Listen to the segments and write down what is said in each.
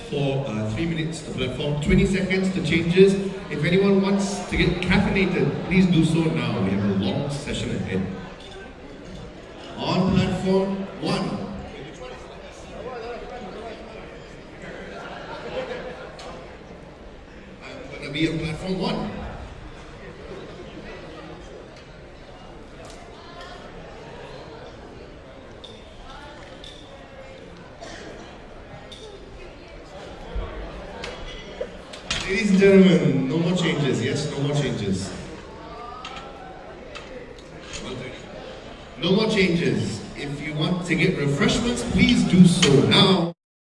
for 3 minutes to platform, 20 seconds to changes. If anyone wants to get caffeinated, please do so now. We have a long session ahead. On platform 1. I'm going to be on platform 1. Ladies and gentlemen, no more changes. Yes, no more changes. No more changes. If you want to get refreshments, please do so now.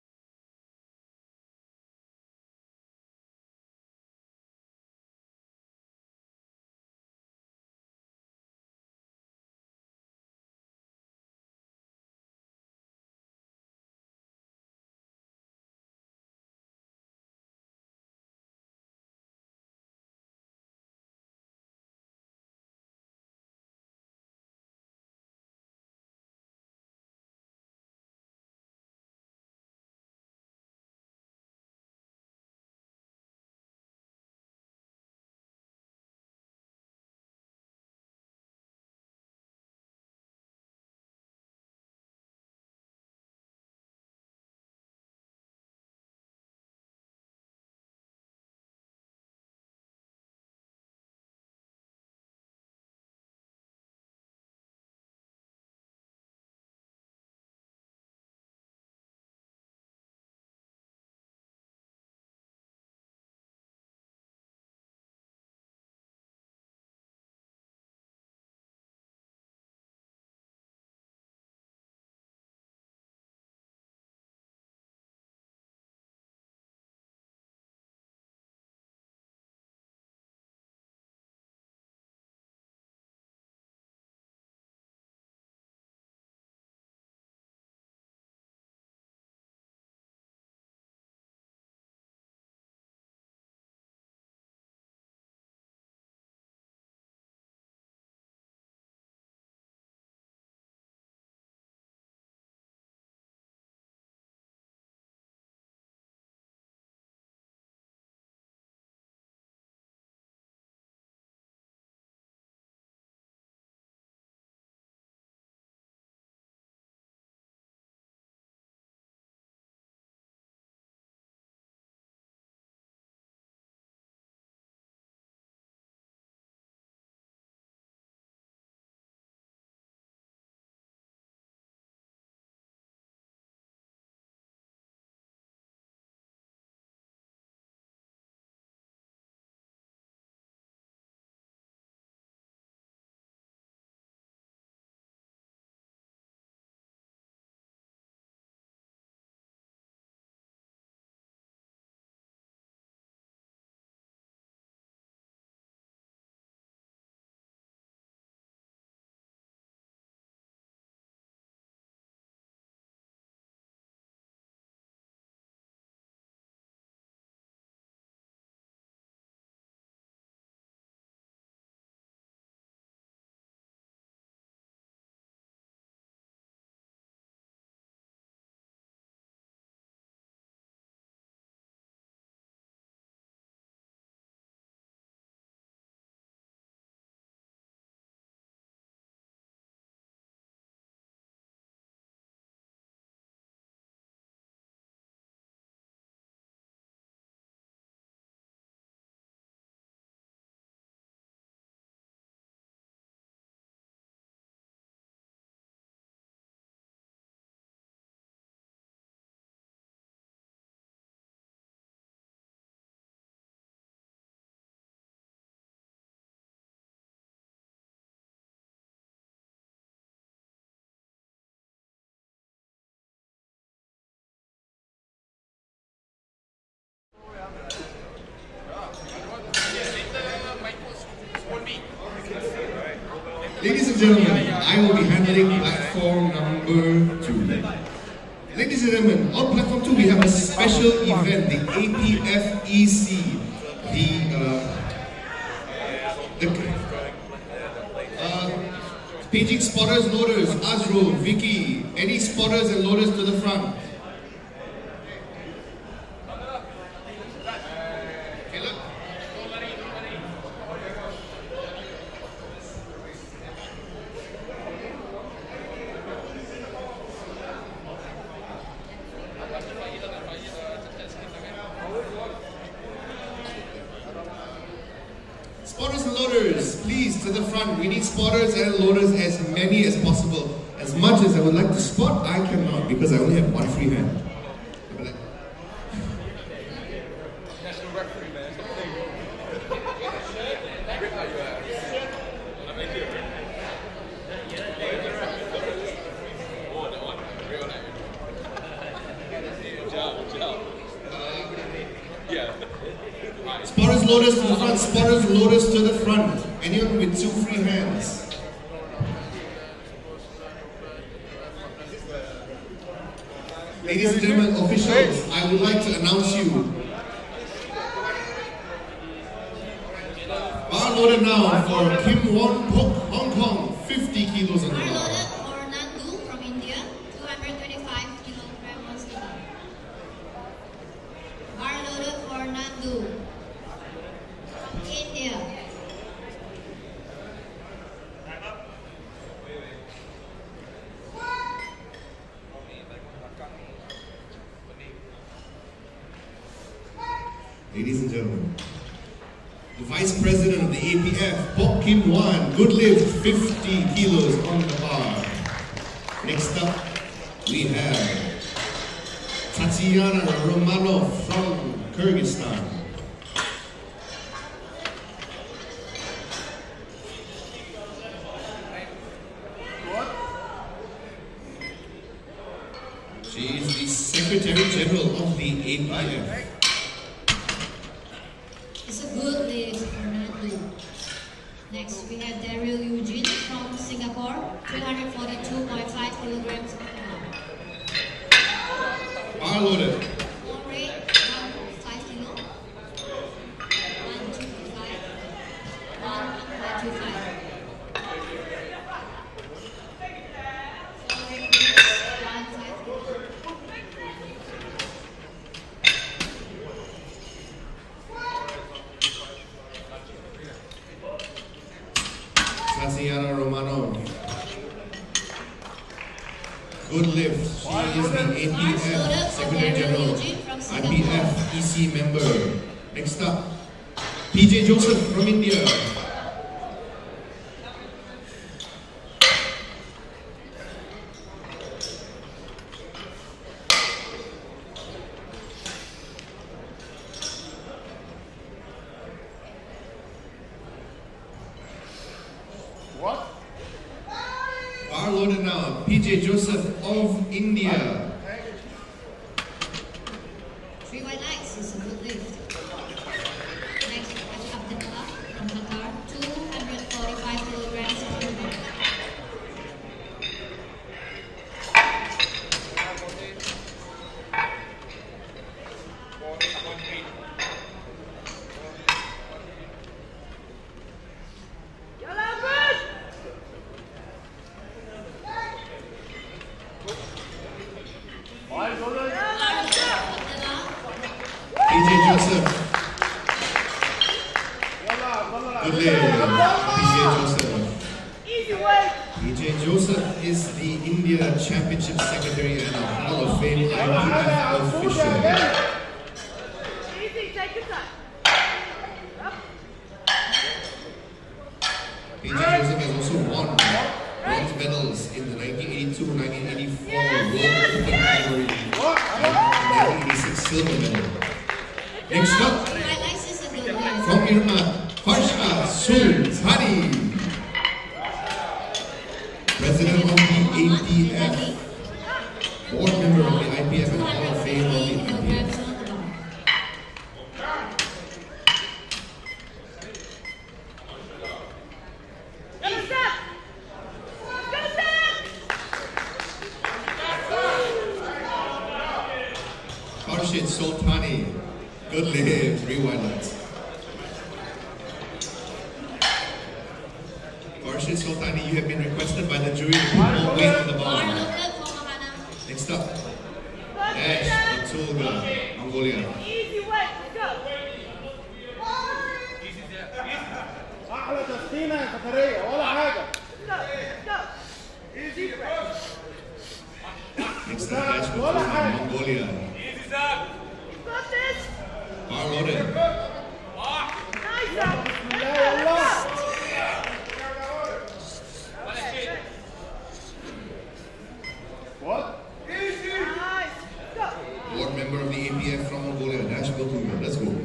Ladies and gentlemen, I will be handling platform number 2. Ladies and gentlemen, on platform 2 we have a special event, the APFEC, the paging spotters, loaders, Azro, Vicky, any spotters and loaders to the front. Spotters and loaders, please to the front. We need spotters and loaders, as many as possible. As much as I would like to spot, I cannot because I only have one free hand. National referee, man. Spotters, loaders to the front. Spotters, loaders to the front. Anyone with two free hands. Ladies and gentlemen, officials, I would like to announce you. Bar loaded now for Kim Won Pok, Hong Kong, 50 kilos on the bar. Bar loaded for Nandu from India, 225 kilograms on the bar. Bar loaded for Nandu from India. Ladies and gentlemen, the Vice President of the APF, Pok Kim Wan, good lift, 50 kilos on the bar. Next up, we have Tatiana Romanov from Kyrgyzstan. She is the Secretary General of the APF. It's a good lift for Nandu. Next, we have Daryl Eugene from Singapore, 242.5 kilograms on the bar. Bar loaded. Ball rate, 5 kilo. 125. 125. Tatiana Romanov. Good lift. She is the APF Secretary General, IPF EC member. Next up, PJ Joseph from India. What? Bar loaded now, PJ Joseph of India. 3 white lights is a good lift. Next, we have Abdullah from Qatar, 245 kilograms on the bar. PJ Joseph. Good lift. PJ Joseph. PJ Joseph is the India Championship Secretary and a Hall of Fame IPF official. PJ Joseph has also won bronze medals in the 1982, 1984 World Open category and 1986 silver medal. Next up, White lights is a good lift. from Myanmar, Harsha Sultani, President of the APF, board member of the IPF and Hall of Fame of the IPF. Kilograms on the bar. Harshit Sultani, good lift, 3 white lights. Harshit Sultani, you have been requested by the jury to put more weight on the Bar bar. loaded for Mahana. Next up, Ash Batulga, Mongolia. احلى تسخينه قطريه ولا حاجه. Next up, Ash Batulga, Mongolia. loaded. What? Board member of the APF from Mongolia, Dash Gokuya. Let's go.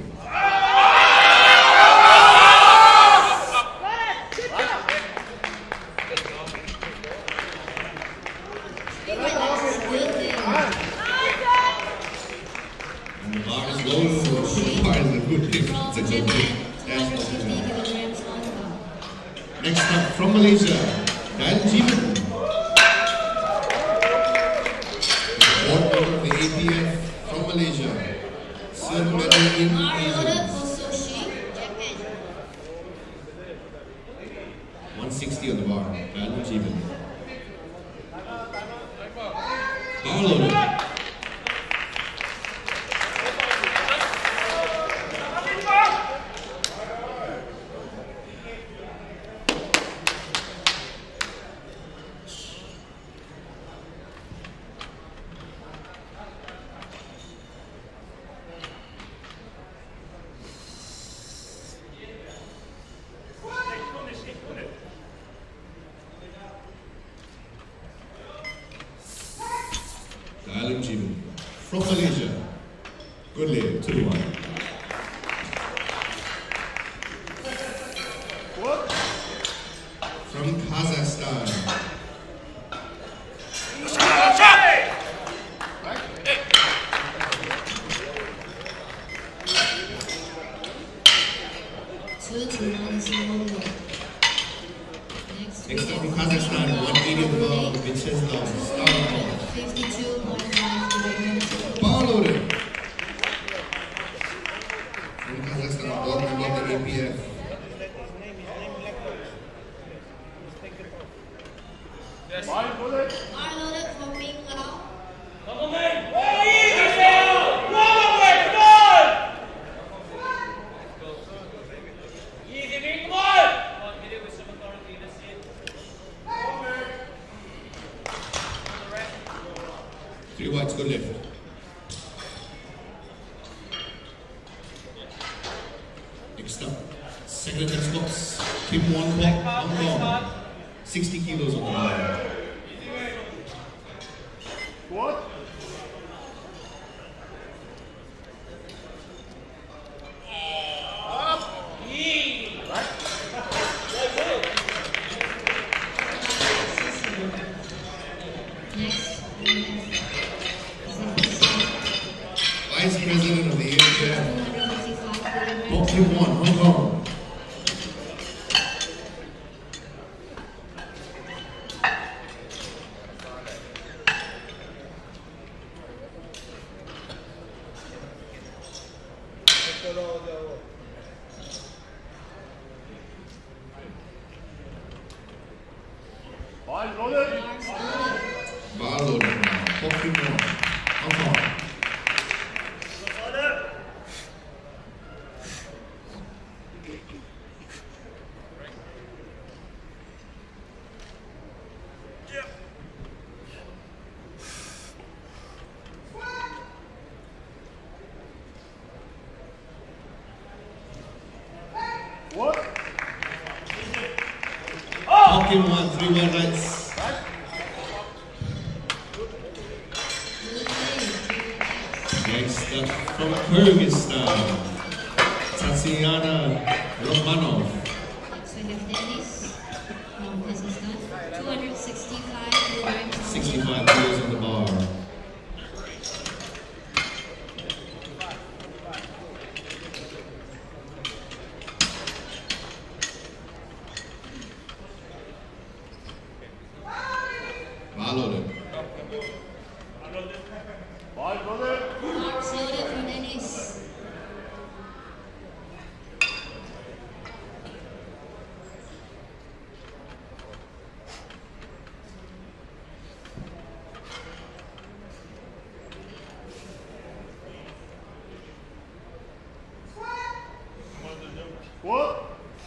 And the bar is low, so the bar is a good thing. It's a good thing. Dash Gokuya. Next up from Malaysia, Dan Jiman. Board member of the APF from Malaysia. Silver medal in Asians. 160 on the bar. Dan Jiman. Bar loaded. Alan Jiman from Malaysia. Good lay, 2-1. From Kazakhstan. Next up from Kazakhstan, 180 on the ball, Vincenzo Starkov. 52.5 kilograms. Ball loaded. From Kazakhstan, board member of the APF. Bar loaded. Bar loaded for Ming Lao. Three whites, good left. Next up, second attempts box, Kim Won Kwok, Hong Kong. 60 kilos on the bar. What? Next. Vice President of the APF, 255 Kwok kilograms. Kim Won, Hong Kong. Bar loaded. Bar loaded now, Kwok Kim Won, Hong Kong. What? Kwok Kim Won, 3 white rights. Next up from Kyrgyzstan, Tatiana Romanov. Next we have Dennis from Kazakhstan. 265 kilograms. 65 kilos on the bar. Bar loaded. Bar loaded. Marks loaded for Dennis. What?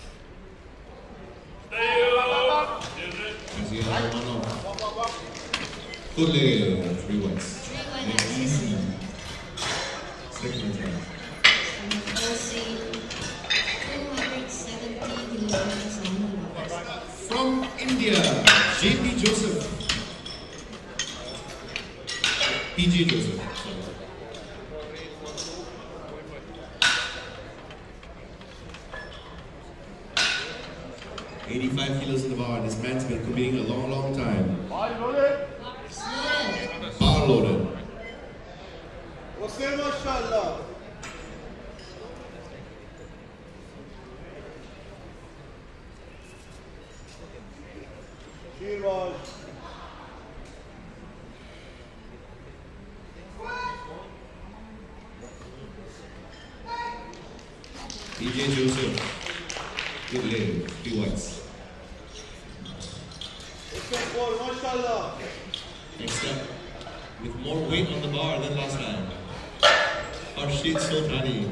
Tatiana Romanov. Good lay, 3 whites. Three white axis. Second attempt. OC 270 kilograms on the bar. From India, JP Joseph. PJ Joseph. Sorry. $85 kilos in the bar. This man's been competing a long, long time. Body loaded. Bar loaded. Okay, mashallah. Shiraz. PJ Joseph. Good leg. 3 whites. Okay, ball, mashallah. Next up, with more weight on the bar than last time, Harshit Sothani.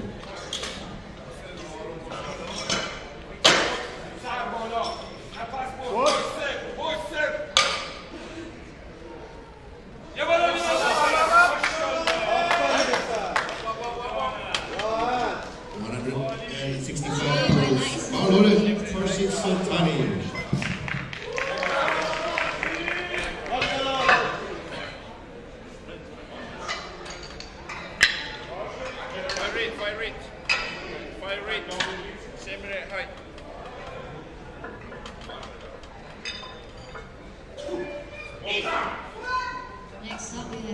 Next up, we have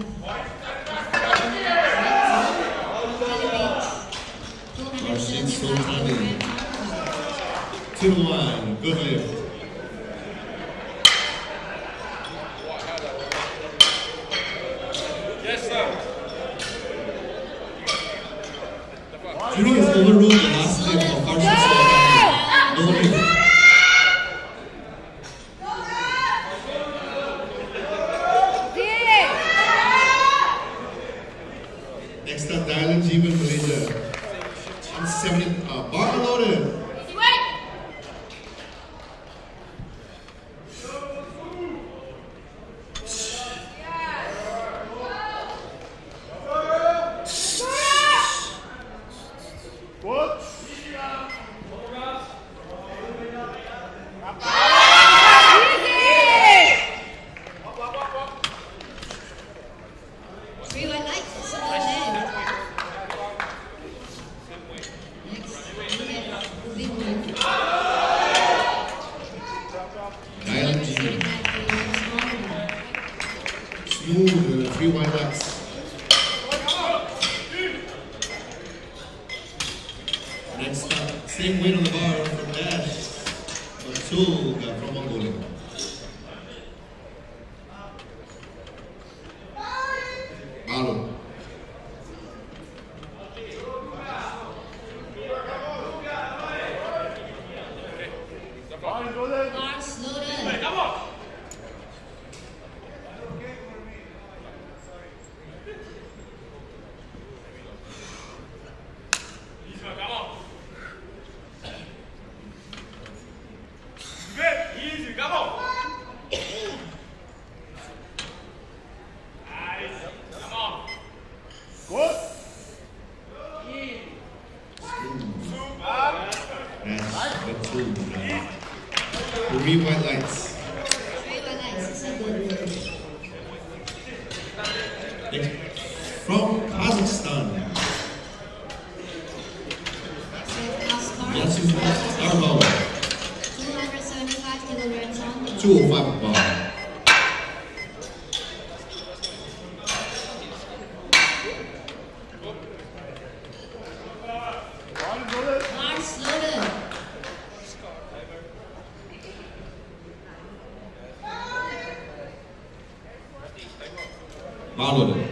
Harshit Sothani. 2-1. Good lift. Yes, sir. Judo has overruled the last lift of Harshit Sothani. No lift. Next up, Dylan Jeevan, Malaysia. 170, bar loaded. What? 3 white lights, so left. Next, we have Ubin Wu. Dylan Jeevan. Smooth, 3 white lights. Next up, same weight on the bar from Dash. Matul from Mongolia. Malo. Body loaded. Bars loaded. Come on. Come on. Easy, come on. Nice. Come on. Good. Dash, Matul. 3 white lights. 3 white lights, is a good move. Next, from Kazakhstan, Yasu Starbauer. 275 kilograms on the bar. 205 bar. Body loaded. Bars loaded. Bar loaded.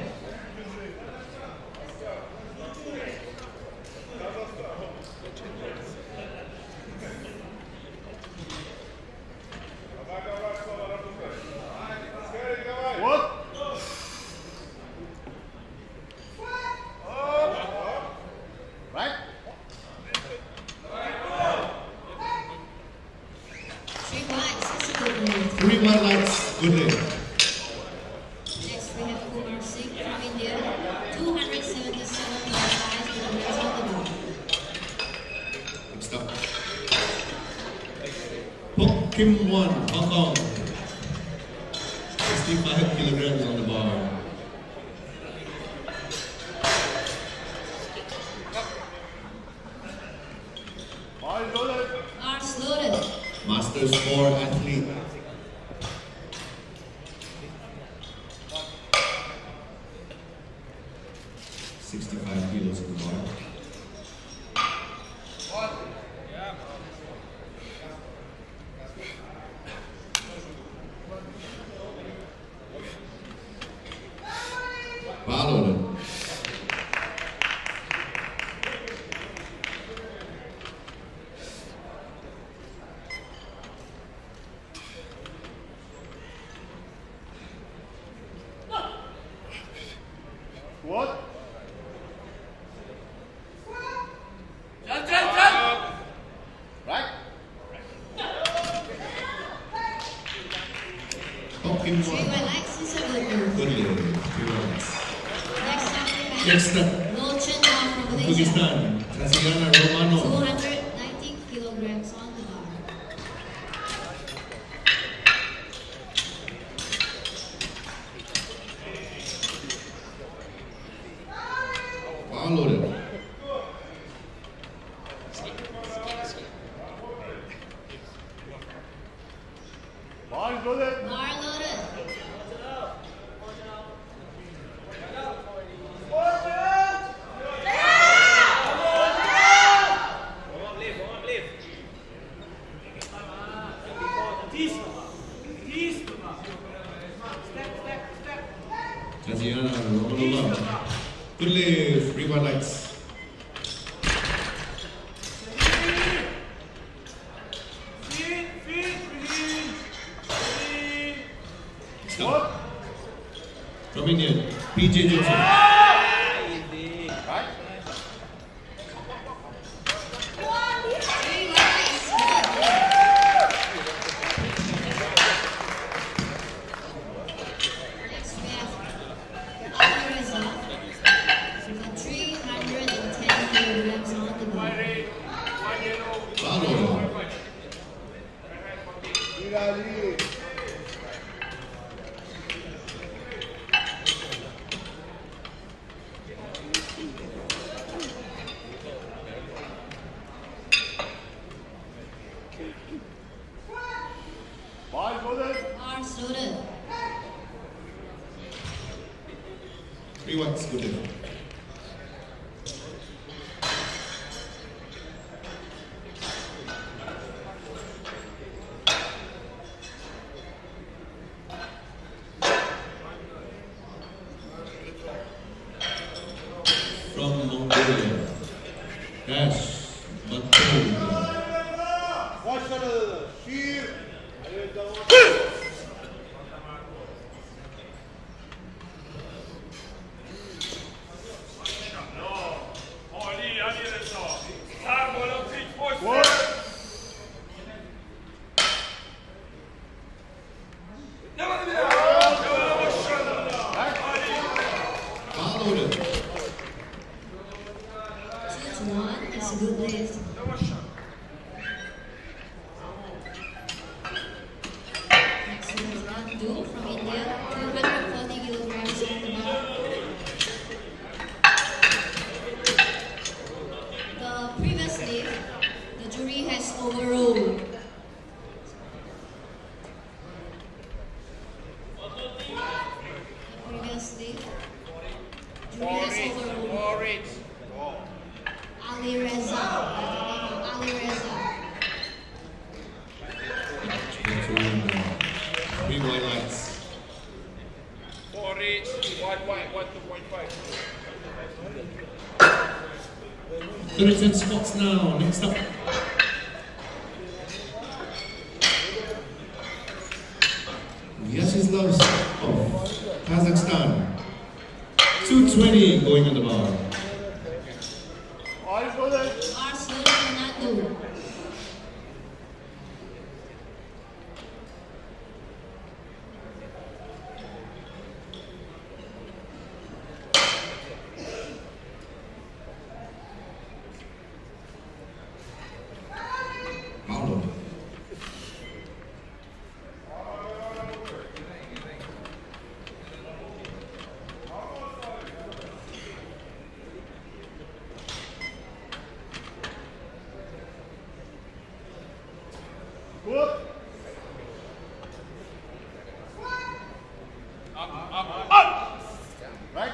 Kim Won, Hong Kong. 65 kilograms on the bar. Arms loaded. Masters 4 athlete. Kilos on the bar. Bar loaded. What? Right? Kim Three Won. white lights is a good move. Good lead. 3 rounds. Next up, Next up, Lo Chen Hao from Malaysia. Uzbekistan, Tatiana Romano. 290 kilograms on the bar. Bar loaded. Bar is loaded. Bar loaded. Tatiana Romanova. Good live. 3 white lights. Stop. From India, PJ Joseph. Right? Three white lights. Next we have Ali Reza. We've got 310 kilograms on the bar. Bar loaded. Irali. Bar is loaded. Arms loaded. 3 whites. Good live. From Mongolia, Dash Matul. Watch the sheer. What? Bar loaded. 2-1. It's a good lift. Next we have Nandu from India. 240 kilograms on the bar. The previous lift, the jury has overruled. The previous lift, jury has overruled. Ali Reza, Ali Reza. 3 white lights. 30 spots now. Next up, Vyacheslav of Kazakhstan. 220 going on the bar. Bar is loaded. Arms loaded for Nandu. Bar loaded. Good. Right.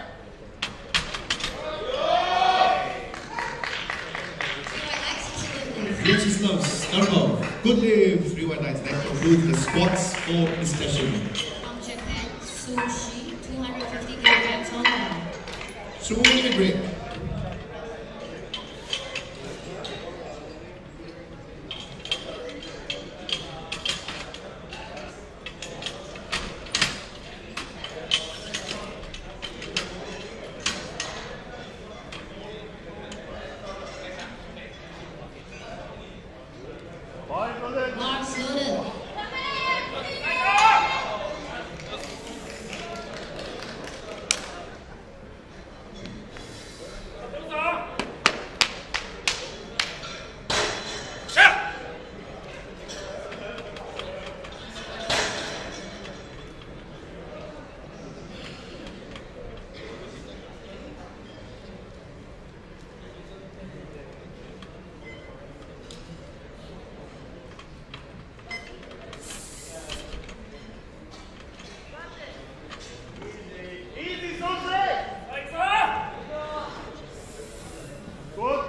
Vyacheslav Starkov, good live. 3 white knights. That concludes the squats for this session. From Japan, Sushi, 250 kilograms on the bar. So we'll take a break. Bars loaded. Easy, Sushi. Good.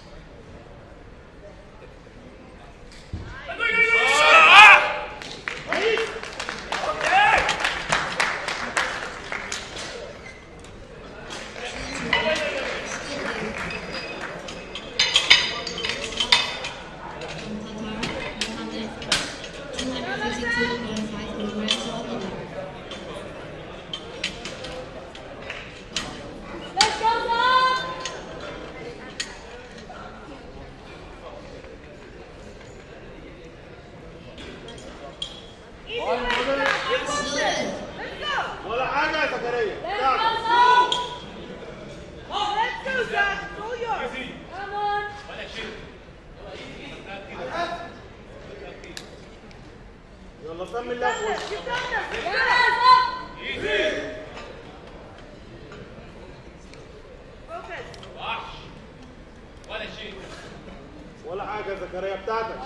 From Qatar, Mohammed, 252.5 kilograms on the bar. Bars loaded. ولا حاجة يا زكريا. يلا سمي الله في وشك. ولا حاجة يا زكريا بتاعتك.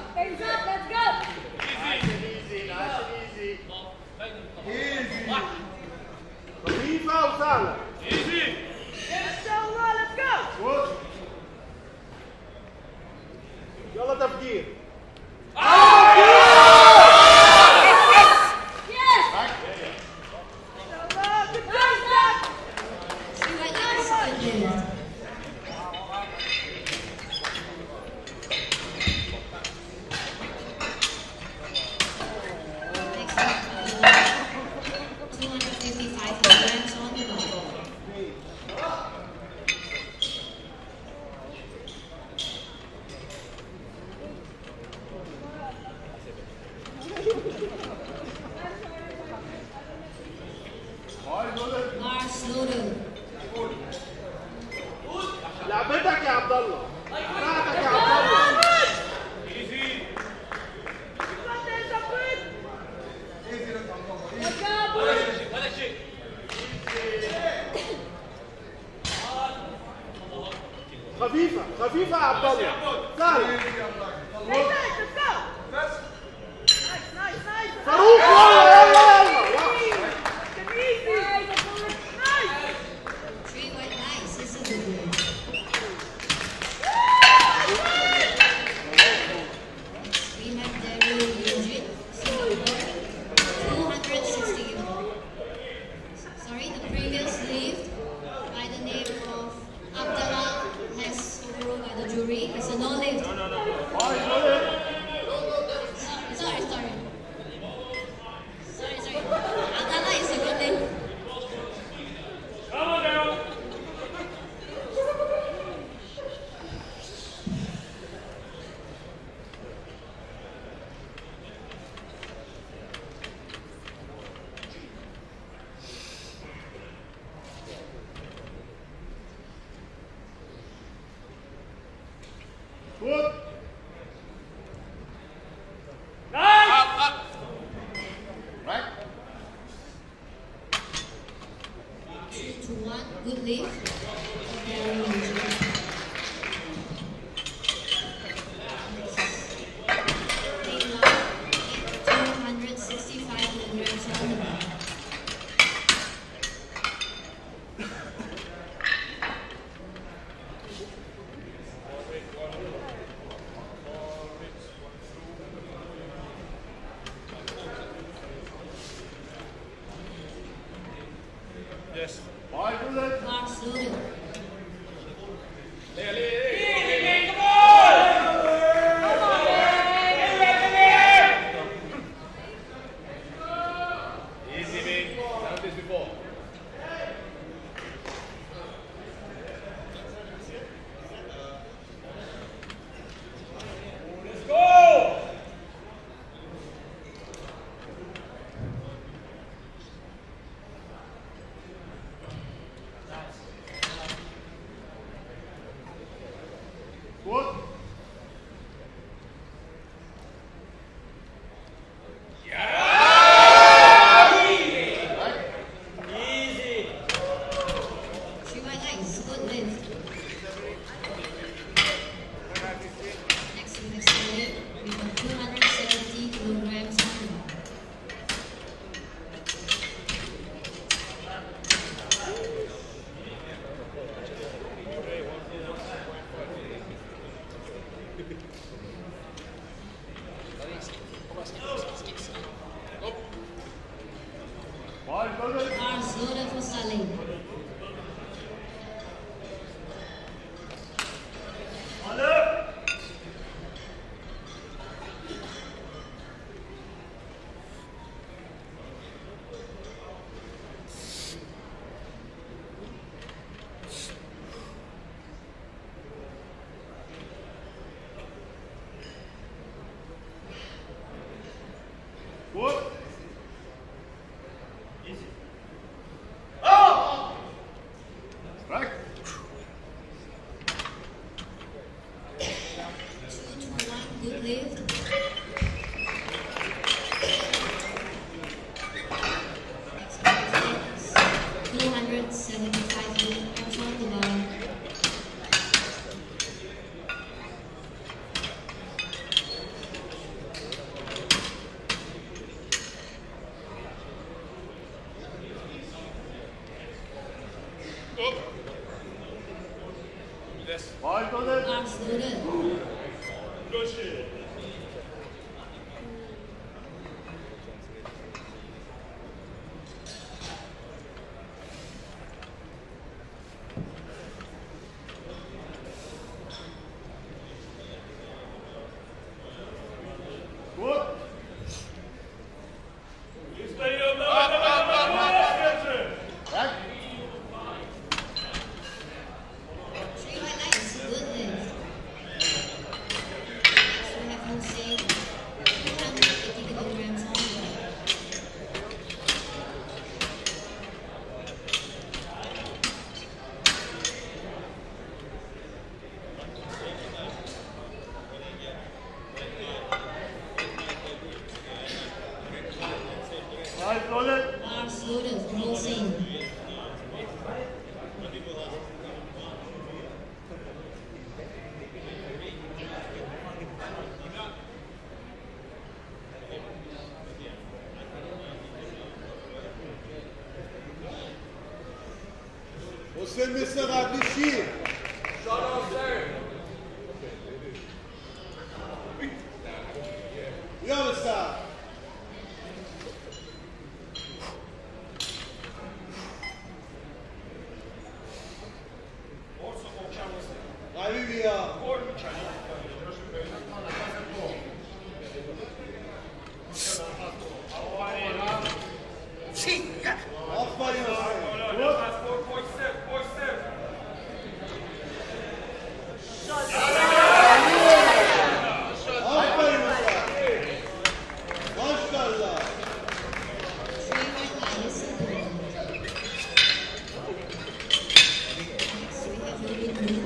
خفيفة وسهلة. Good. يلا تفجير. Three white knights, good live. Next up, 255 kilograms on the bar. Bars loaded. لعبتك يا عبد الله. بتاعتك يا عبد الله. خفيفة خفيفة يا عبد الله. سهلة. فاروق يلا يلا يلا. Three white knights is a good live. We have Daryl Eugene, Singapore, 260 kilograms. Sorry, the previous lift by the name of Abdallah has overruled by the jury. It's a no lift. Sorry. Abdallah is a good lift. Good. Right. 2-1, good lift. Daryl Eugene. Next, Taylor Barcelona. Easy, big. Done this before. Let's go! Good. Three white lines. Good lift. Next to the next weight, we got 270 kilograms on the bar. Barcelona. Barcelona for Saleh. Good. Strike. 221. Good lift. Next weight is 275 kilograms on the bar. Yes. Barcelona. Barcelona. 그렇지. Good. 스타일 없나? Strike. Three white lines. Good lift. Next we have Hussein. 280 kilograms on the bar. Barcelona. Barcelona for Hussein. Você me será vestir. You understand? Olivia. Aferin Hüseyin. Good. Aferin Hüseyin. Maşallah. Three white lines. Good. Next we have Ruben Blue.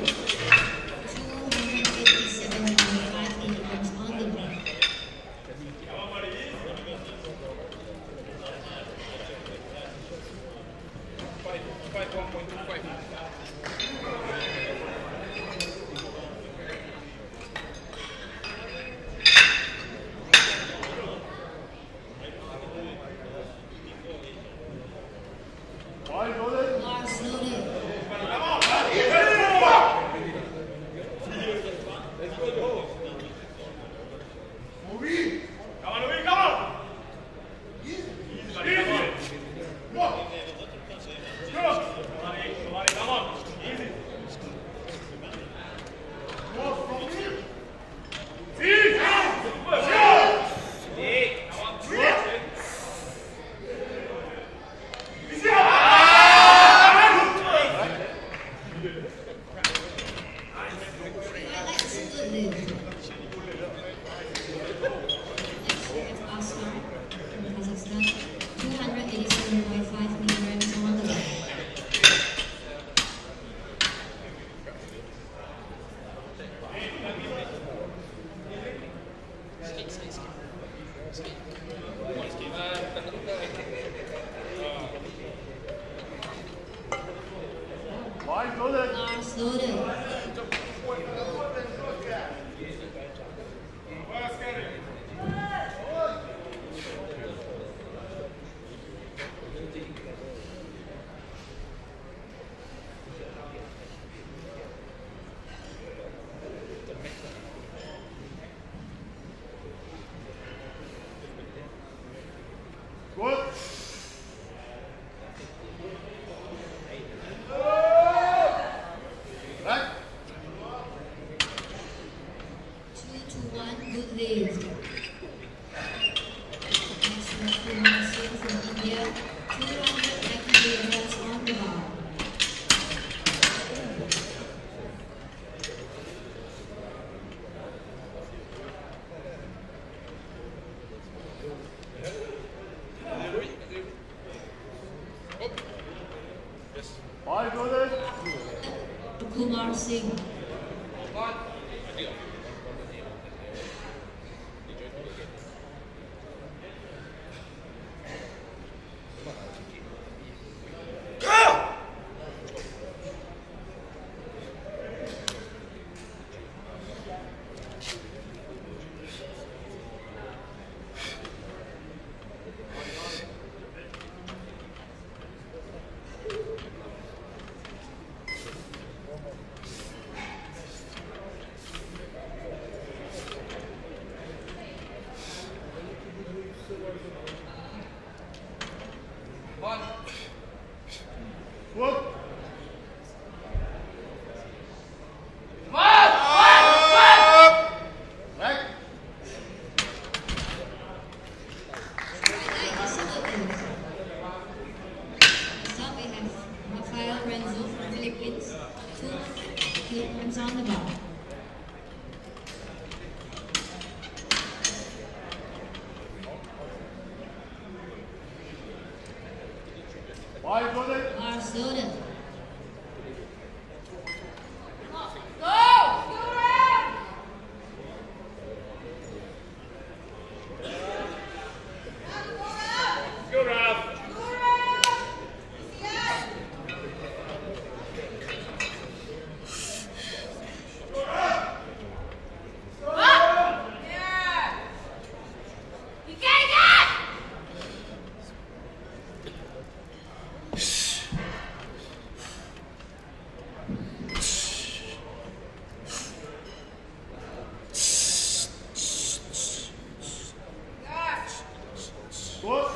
287.5 kilograms on the bar. lived. Next we have Asghar from Kazakhstan, 287.5 kilograms on the bar. Wide loaded. Lars loaded. Good. Back. 2-1, good lead. Next we have Kumar Singh from India, 290 kilograms on the bar. Wide loaded. Kumar Singh. Good. Back. Next up we have Rafael Renzo from Philippines, 200 kilograms on the bar. Wide loaded. Lars loaded. Go, Ralph. Good.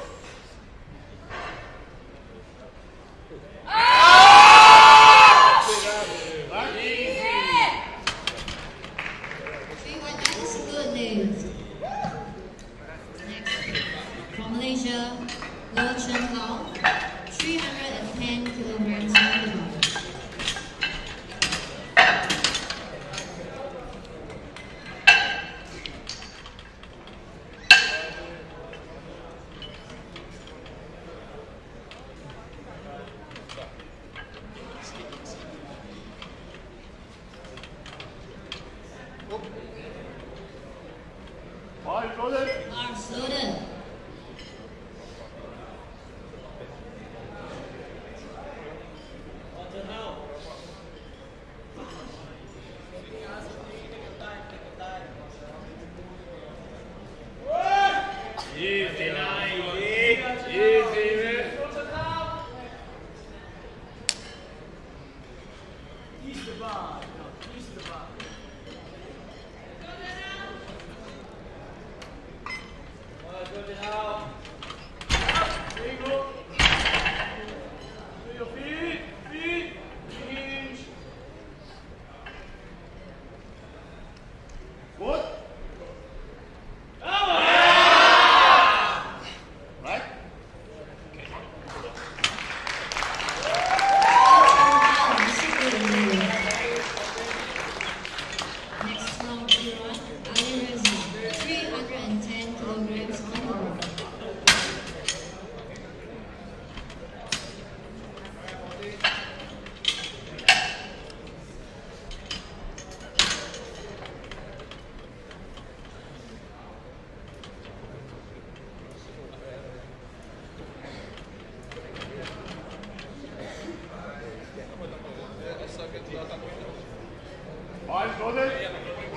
Back. 3-1, that is a good lead. Next, from Malaysia, Lo Chen Hao, 310 kilograms on the bar. Wide loaded. Lars loaded. Easy, man. Easy, man.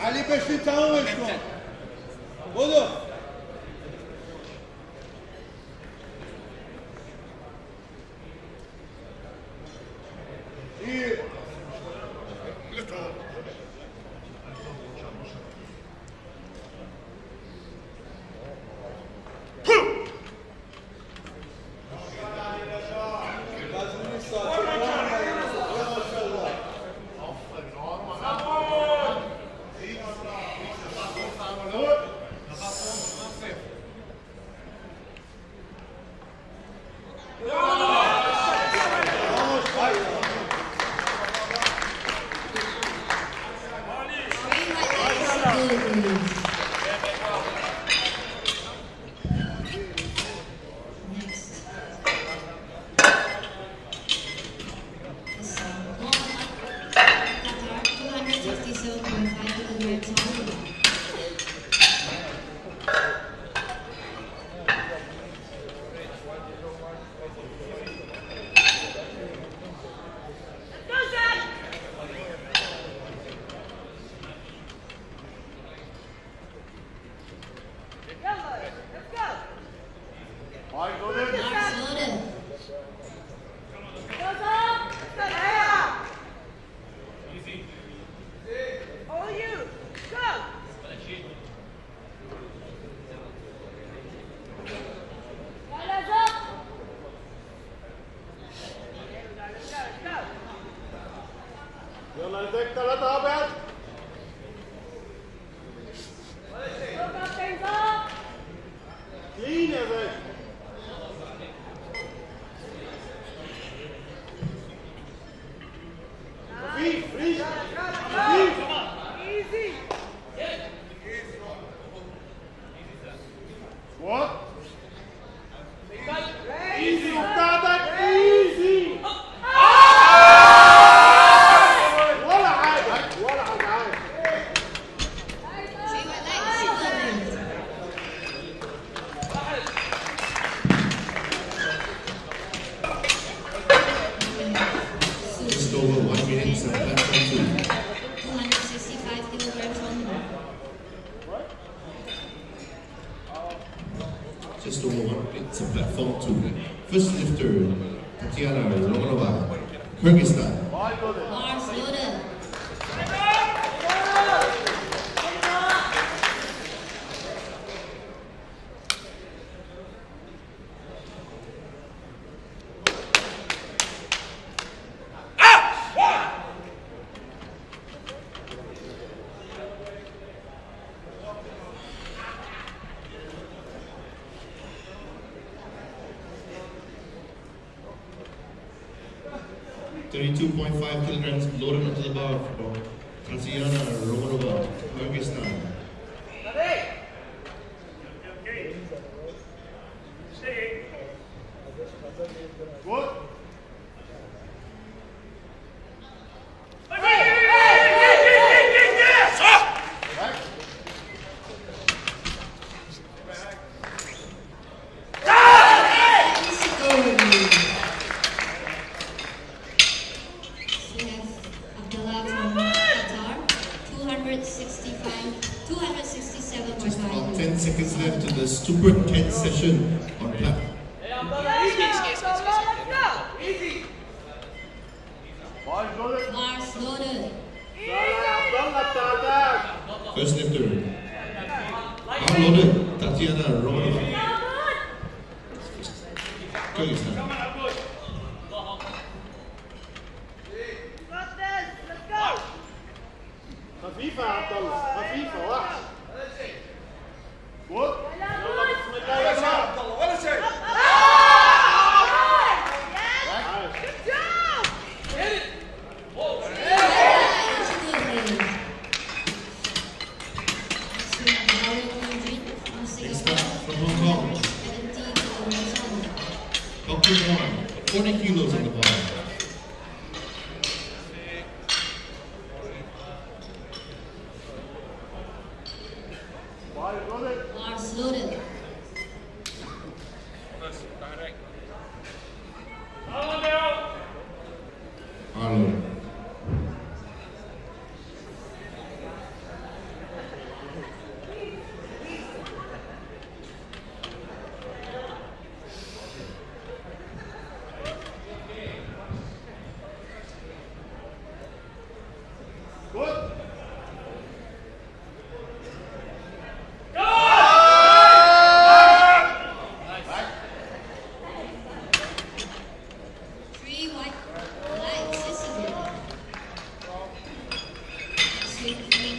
علي باش تتهون شكون خذوا يلا لديك 3 ابيض كلين يا باشا خفيف فريز خفيف ايزي وات ايزي بتاعتك ايزي Just over 1 minute to platform 2. First lifter, Tatiana Romanova, Kyrgyzstan. Bars loaded. .5 kilograms loaded onto the bar for Tatiana Romanova, Kyrgyzstan. Good. Just about 10 seconds left to the super tense session on platform. Bars loaded. First lifter, bar loaded, Tatiana Romanova, Kyrgyzstan. خفيفة يا عبد الله خفيفة واحد يلا بسم الله يا شباب ولا شيء Next up from Hong Kong, Dr. Wong, 40 kilos on the bar. Bars loaded. Arnold.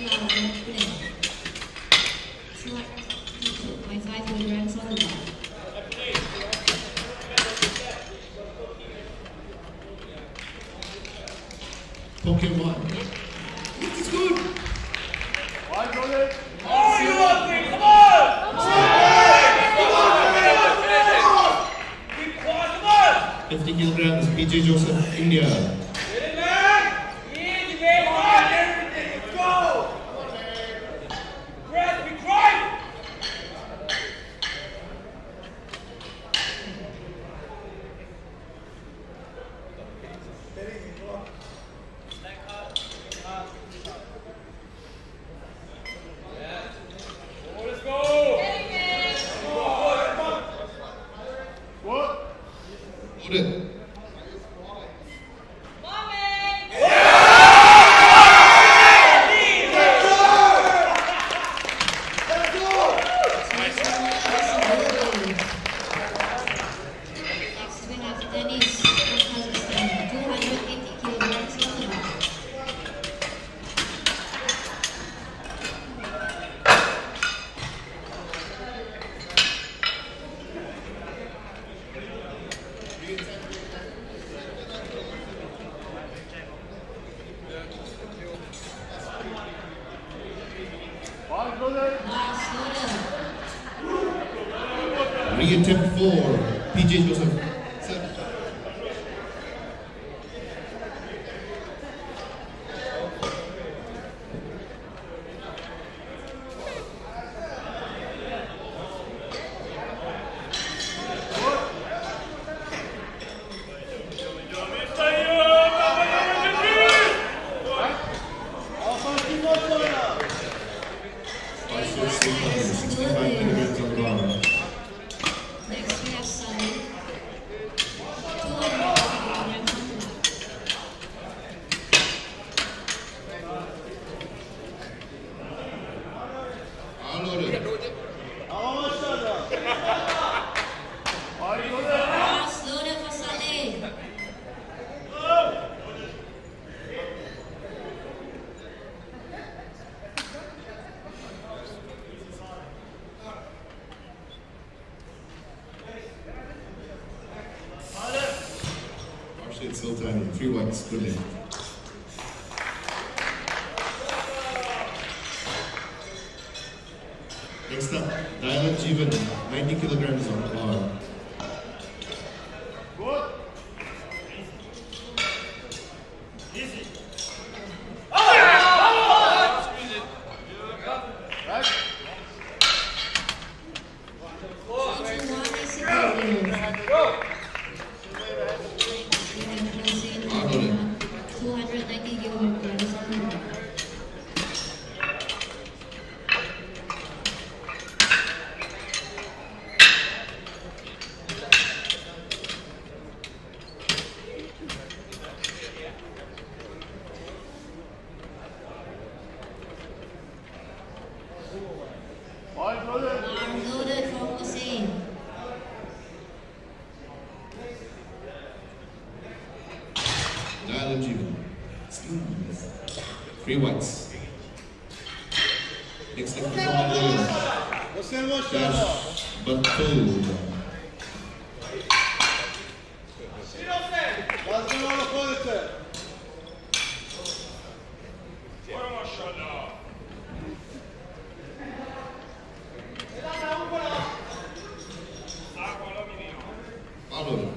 2.5 kilograms on the bar. Pokemon. It's good. Why, brother? Oh, you want me? Come on! Come on! 50 kilograms, PJ Joseph, India. Get it, man! Easy, baby! Come on, everything! Let's go! Breath, be quiet! Oh, let's go! What? Hold it. Next we have Dennis from Kazakhstan, 280 kilograms on the bar. Why, brother? Last loader. Reattempt 4, PJ Joseph. 7. Biceps 65 kilograms on the bar. Next we have Sunny, 280 kilograms on the bar. Unloaded. Why, brother? Last loader for Sunny. Actually, it's still tiny. 3 whites. Good day. Next up, Dialog Jeevan, 90 kilograms on the bar. What? Right? 290 kilograms on the bar. Why, brother? Arm loaded from Hussein. Dialog Jeevan. 3 whites. Next up, Você não Dash Batul. Lazım ona koydu. Unloaded.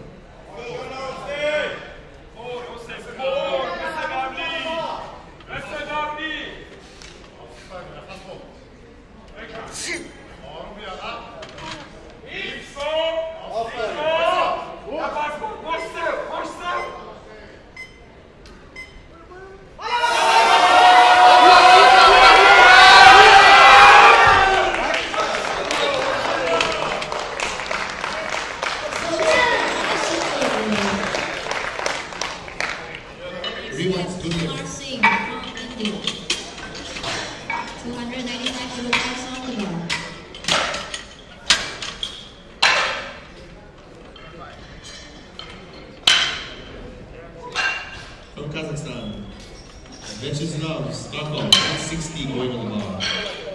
Rewind, good Kumar luck. Singh from India. 295 kilograms on the bar. From Kazakhstan, Vyacheslav Stockholm, 160 160 going on the bar.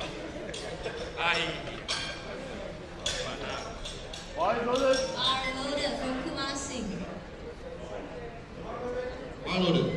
Wide loaded. Bar loaded from Kumar Singh. Bar loaded.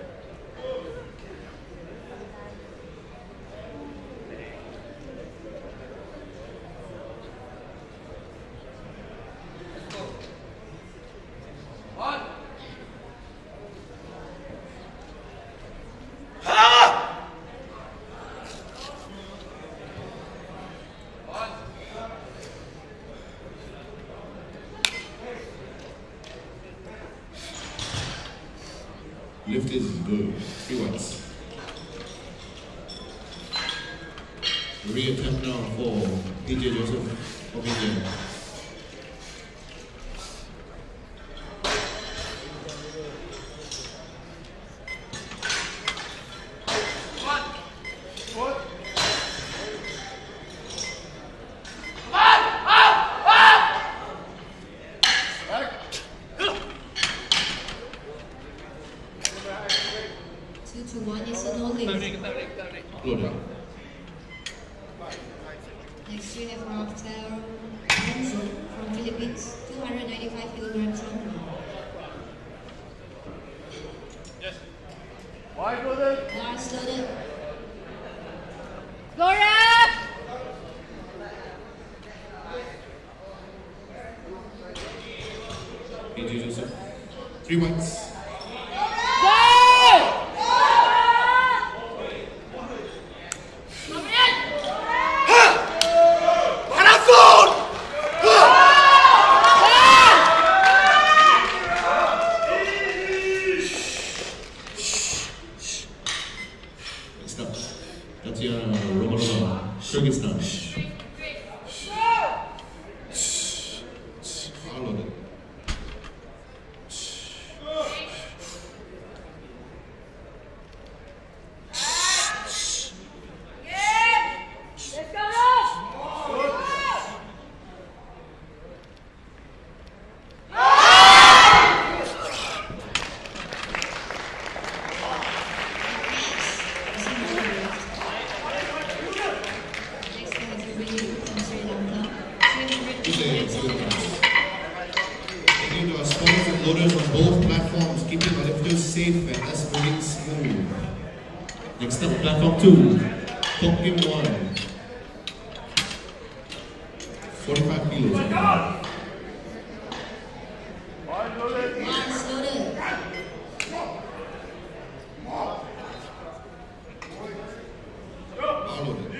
Lift is good. 3 watts. Re-attempt now for PJ Joseph of India. Loaded. Next we have Rafael Enzo from Philippines, 295 kilograms on the bar. Wide loaded. Bars loaded. PJ Joseph. 3 watts. Tatiana Romanova, Kyrgyzstan. Bar loaded. Thank you to our sponsors and loaders on both platforms, keeping our lifters safe and us moving smooth. Next up, platform 2, Tokyo 1. 45 kilos. Wide loaded. Bars loaded. Bar loaded.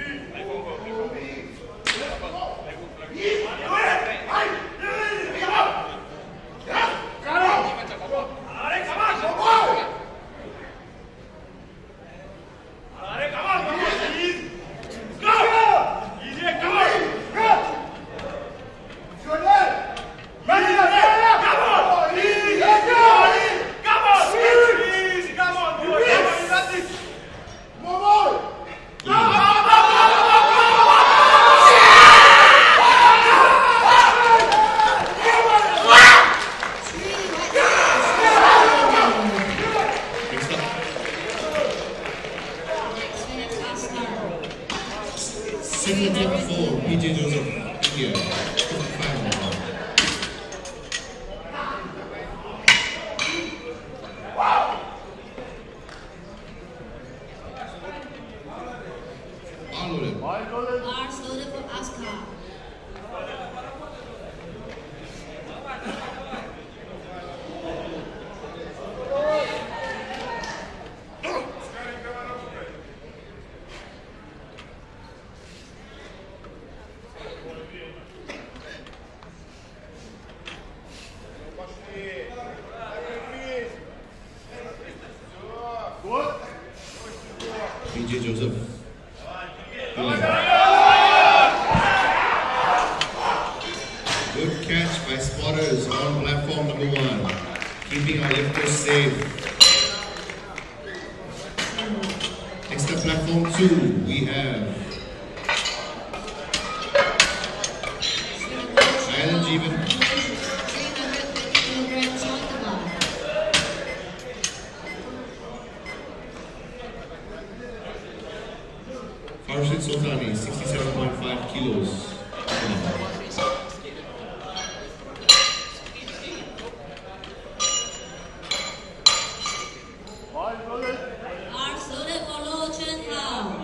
Second attempt for PJ Joseph, India. 55 now. Bar loaded. Wide loaded. Bars loaded for Askar. PJ Joseph. Good catch by spotters on platform number 1, keeping our lifters safe. Next up, platform 2, we have Island Jeevan. 320 kilograms on the bar. Arshid Sultani, 67.5 kilos. Loaded for Lo Chen Hao.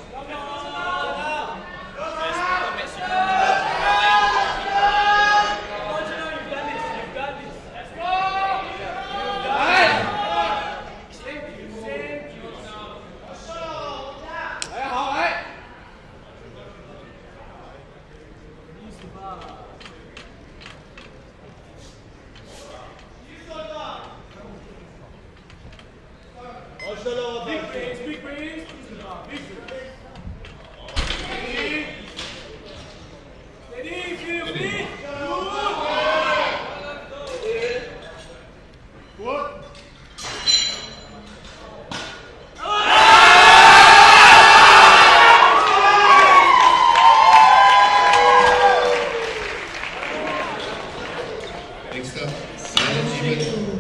Next up, Alan Jimin.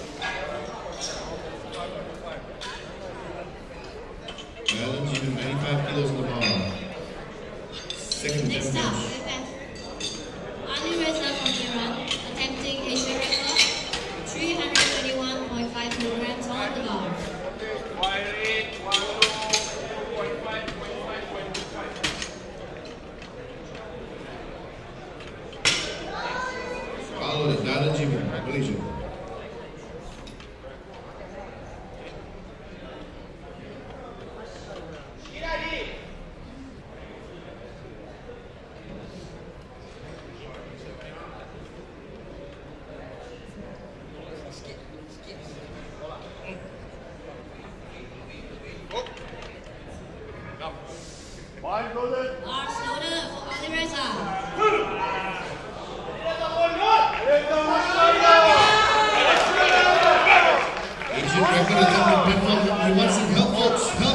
Alan Jimin, 95 kilos on the bar. Second Next up, attempt. Ali Reza from Iran, attempting Asia record, 321.5 kilograms on the bar. Followed is Alan Jimin, Malaysia. Wide loaded. Arms loaded for Ali Reza. Asian record attempt in pinfall. He wants some help, folks. Help!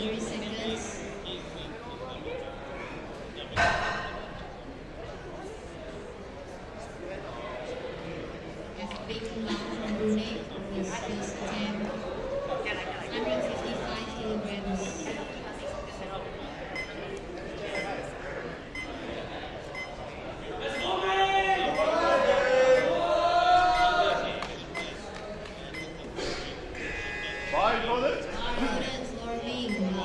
30 seconds. Big Lam from Brunei for his first attempt. 155 kilograms. Loaded for Ming.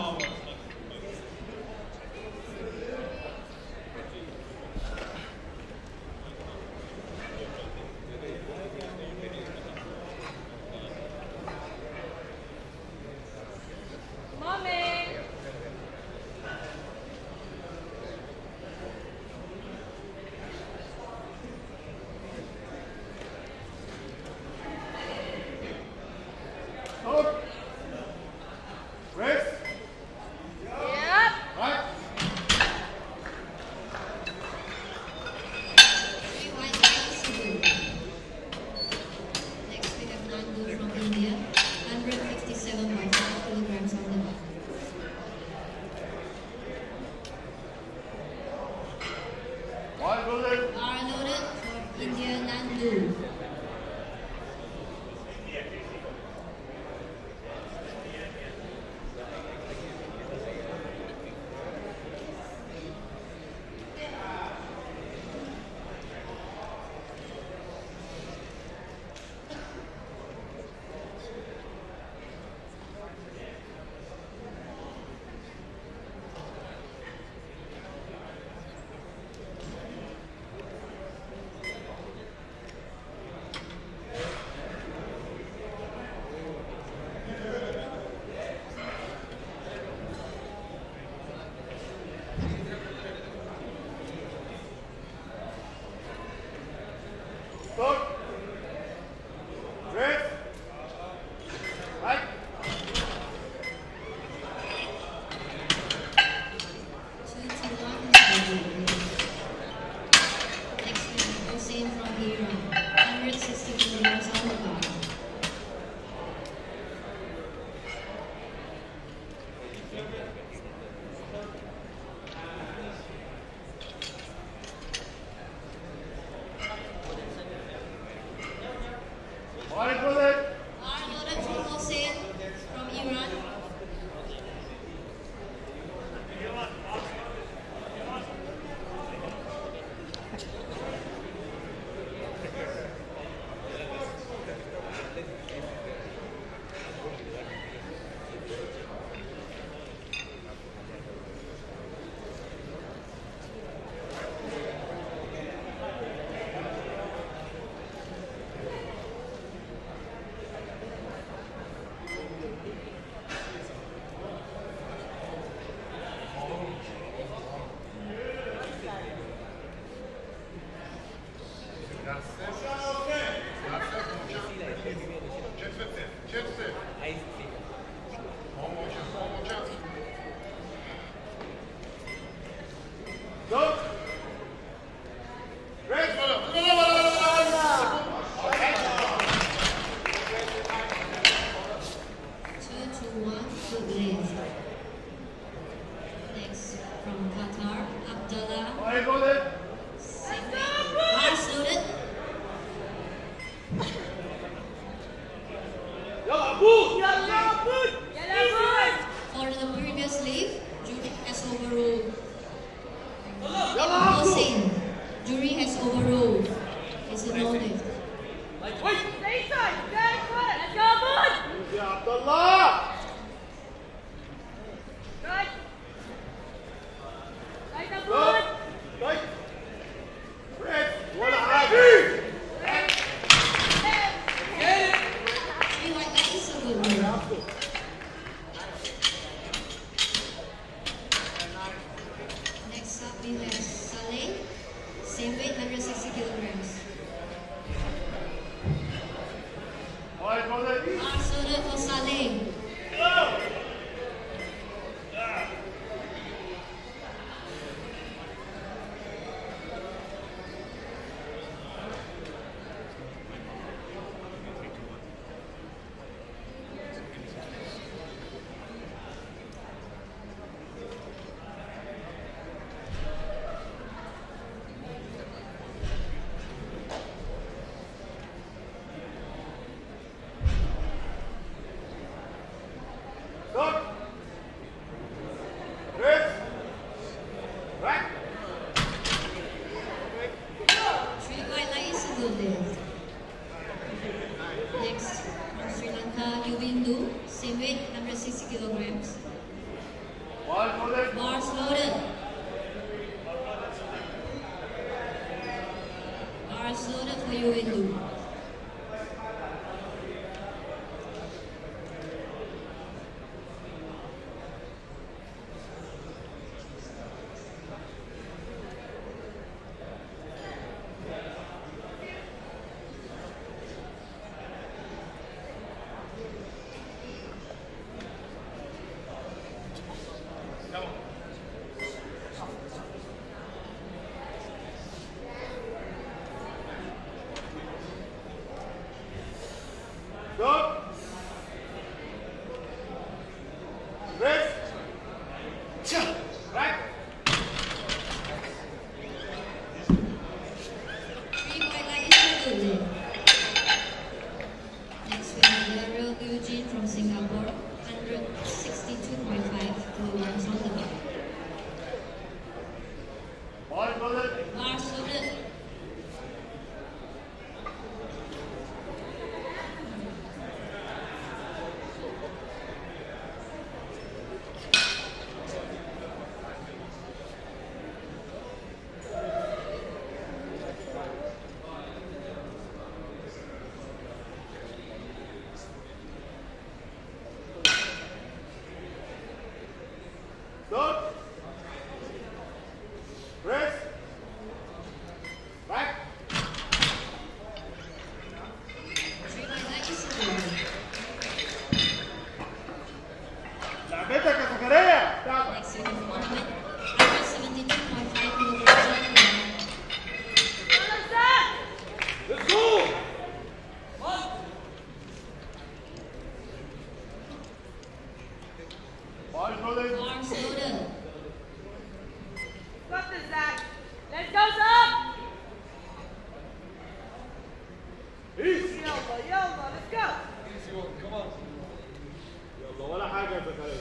Stop. Rest. Right. 3 white rice food. Next we have Nandu from India. 157.5 kilograms on the bar. One loaded. Bar loaded for India Nandu. Stop. Rest. Right. 2 to 1. Next we have Hossein from Iran. 160 kilograms on the bar. One loaded. Bar loaded for Hossein from Iran. Stop. Rest. 2 to 1. Good left. Next from Qatar, Abdallah. One loaded. Bars loaded. For the previous leave, jury has overruled. Hossein, jury has overruled. It's a no lift. Easy, Abdullah. Stop. Right. Rest. One high. 3 white rice, a good one. Next up we have Saleh, same weight, 160 kilograms. One loaded. Bars loaded for Saleh. blue. Stop. Rest. Right. Three white light is blue. Next we have Daryl Eugene from Singapore, 162.5 kilograms on the bar. Ball loaded. Bar loaded. Stop. Rest. Back. Three white light is blue. لعبتك يا زكريا. تعب. Next we have Mohammed, 172.5 kilograms on the bar. Let's go. Ball loaded. Bar loaded. Got this, Zach. Let's go, Zach. Easy. Yalla, let's go. يلا ولا حاجة يا زكريا.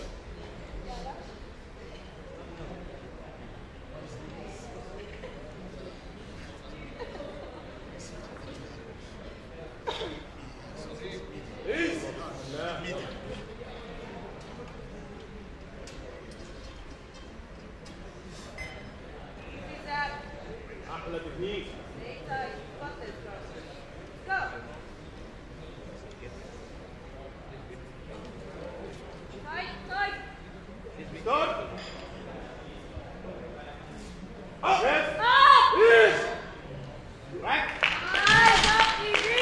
Easy. لا. Easy, Zach. أحلى تكنيك. Stay tight. Got this, girl. Go. Tight, tight. Start. Up. Rest. Up. Yes. Back. Nice, up, easy.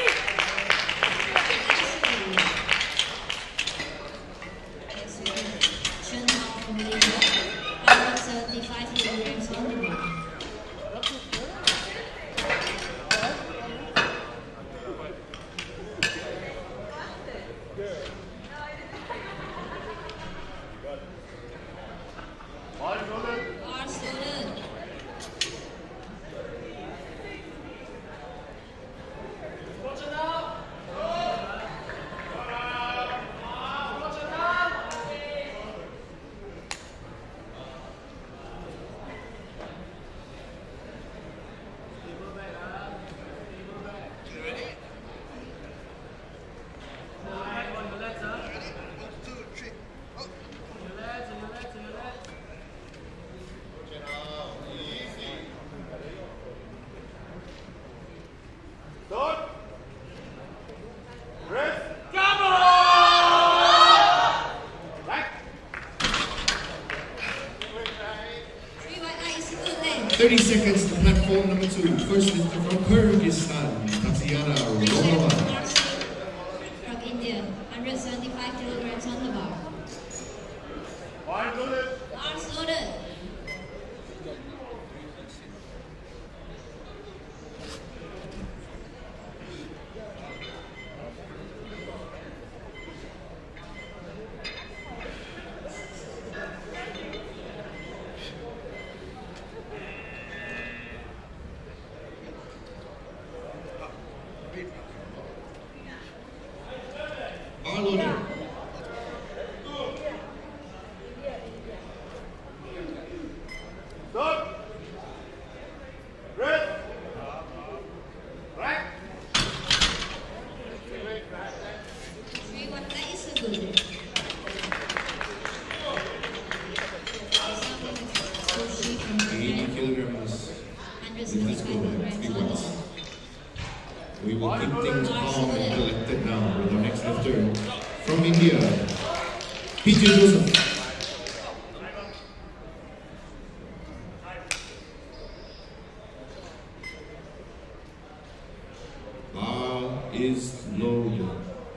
Next we have Chen Hao from Malaysia, 175 kilograms on the bar. Ball loaded. Bar loaded. Start. Rest. Back. Three white light is good then. 30 seconds to platform number 2. First lifter from Kyrgyzstan, Tatiana Next we have Rolova. Bar from India, 175 kilograms on the bar. Ball loaded. Bar loaded. will keep things calm and collected now with our next lifter from India, PJ Joseph. Bar is loaded.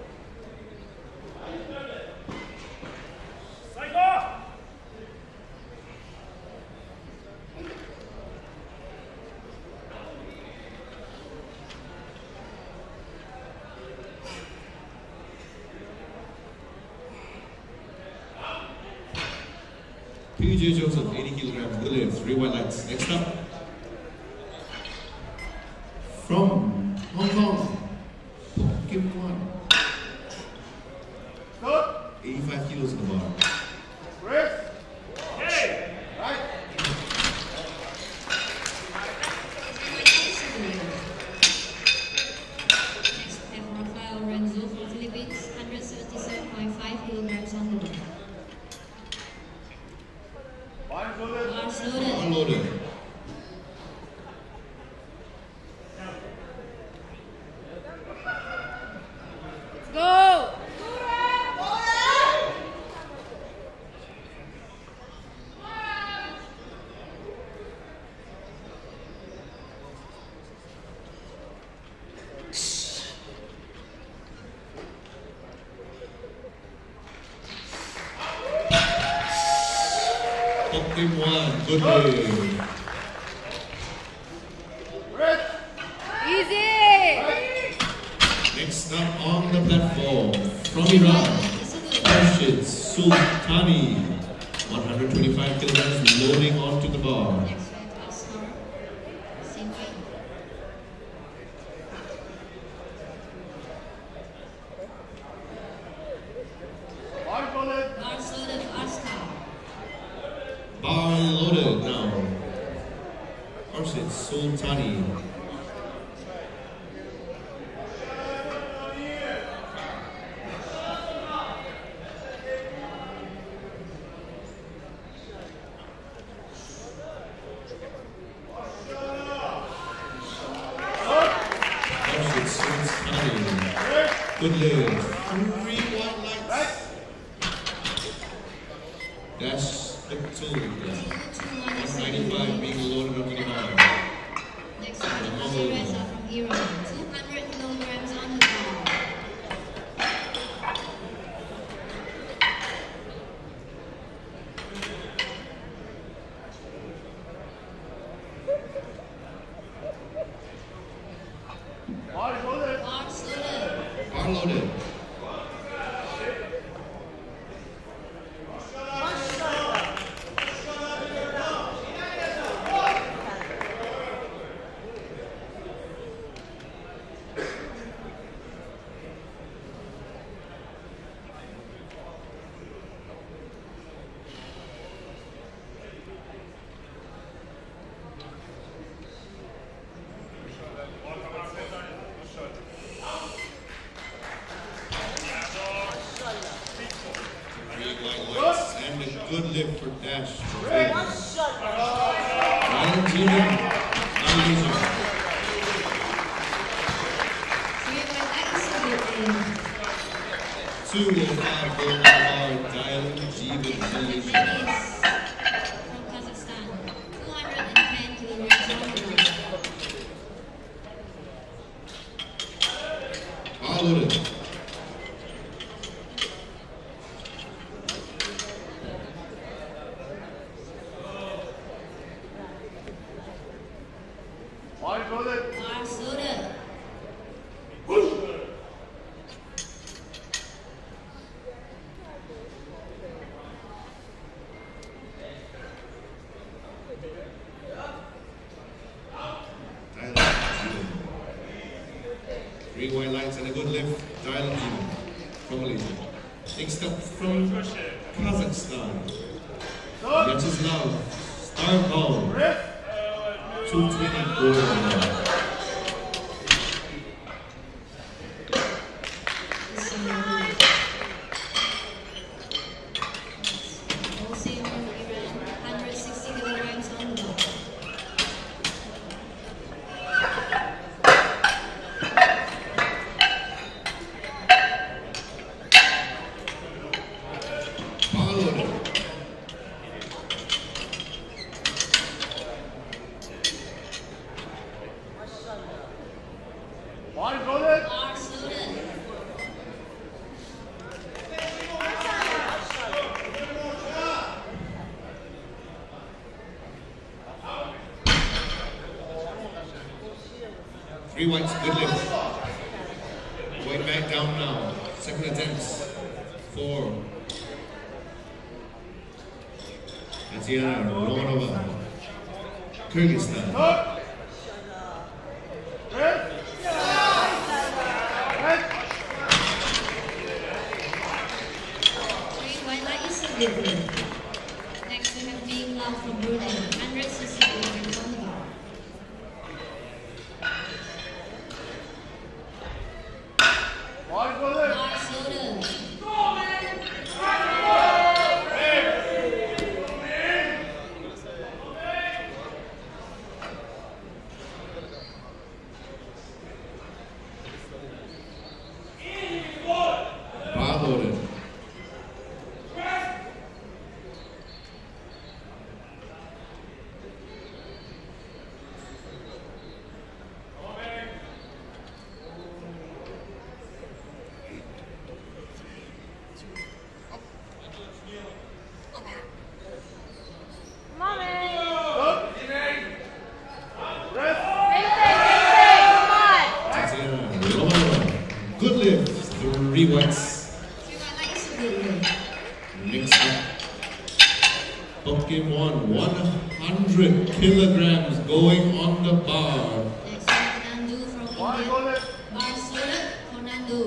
PJ Joseph, 80 kilograms, good lift, 3 white lights. Next up, from Hong Kong, Kim Kwan, 85 kilos in the bar. Next, we have Rafael Renzo from Philippines, 177.5 kilograms on the bar. Bars loaded. Unloaded. Go! Game 1, good lift. Easy! Next up on the platform, from Iran, Arshid Sultani, 125 kilograms, loading onto the bar. Next, we have Asghar, same weight. Bars loaded for Asghar. Bar loaded now. Arshid Sultani. Arshid Sultani. Good lift. 3 white lights. Dash the 2. 195 being loaded onto the bar. Next, we have Jose Reza from Iran, 200 kilograms on the bar. Bars loaded. Bar loaded. And a good lift for Dash. Valentina Malaysia. 3 white lights, good lift. 205 gold bar, Dylan Jeevan Malaysia. From Kazakhstan, 210 kilograms on the bar. Bar loaded. Bars loaded. Dylan Jeevan. 3 white lights and a good lift, Dylan Jeevan from Malaysia. Next up from Kazakhstan, Vyacheslav Starkov. 220 gold. Hossein from Iran, 160 kilograms on the bar. whites, good lift. Going back down now. Second attempts. 4. Tatiana Romanova, Kyrgyzstan. Next we have Ming Lau from Brunei, 160 kilograms on the bar. Good lift, 3 whites. Next up, Pokemon 100 kilograms going on the bar. Next up, Fernando from India. Barcelona, Fernando.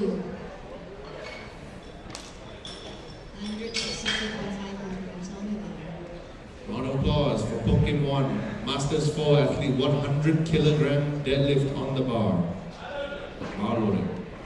160.5 kilograms on the bar. Round of applause for Pokemon Masters 4 athlete, 100 kilogram deadlift on the bar. Bar loaded.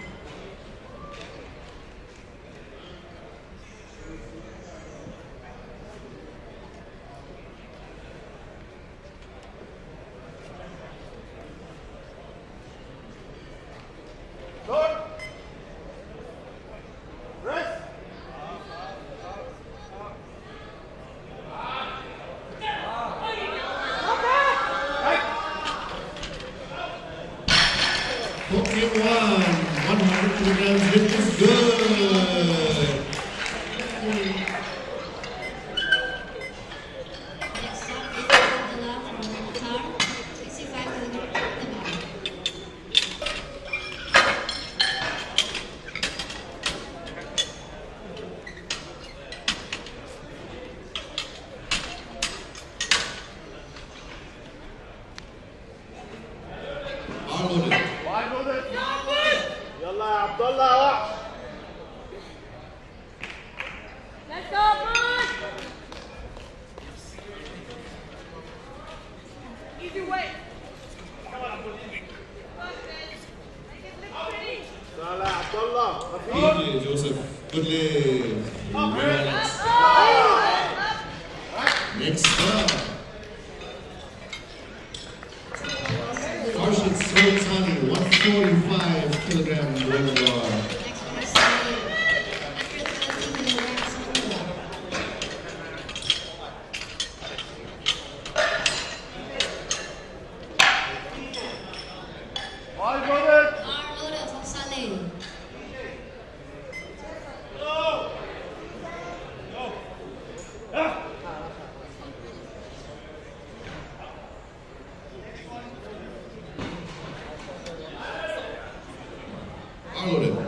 Pokemon 100 kilograms lift is good. Next up is Abdullah from Qatar, 65 kilograms on the bar. Bar loaded. يلا يا عبد الله واحد. Let's go, push! Easy way. يلا يا عبد الله خفيف. AJ Joseph, good lift. Relax. Next up, Arshad Sultani, 145 kilograms on the bar. Next we have Saeed, 130 kilograms on the bar. All loaded. Bar loaded from Saleh. Bar loaded.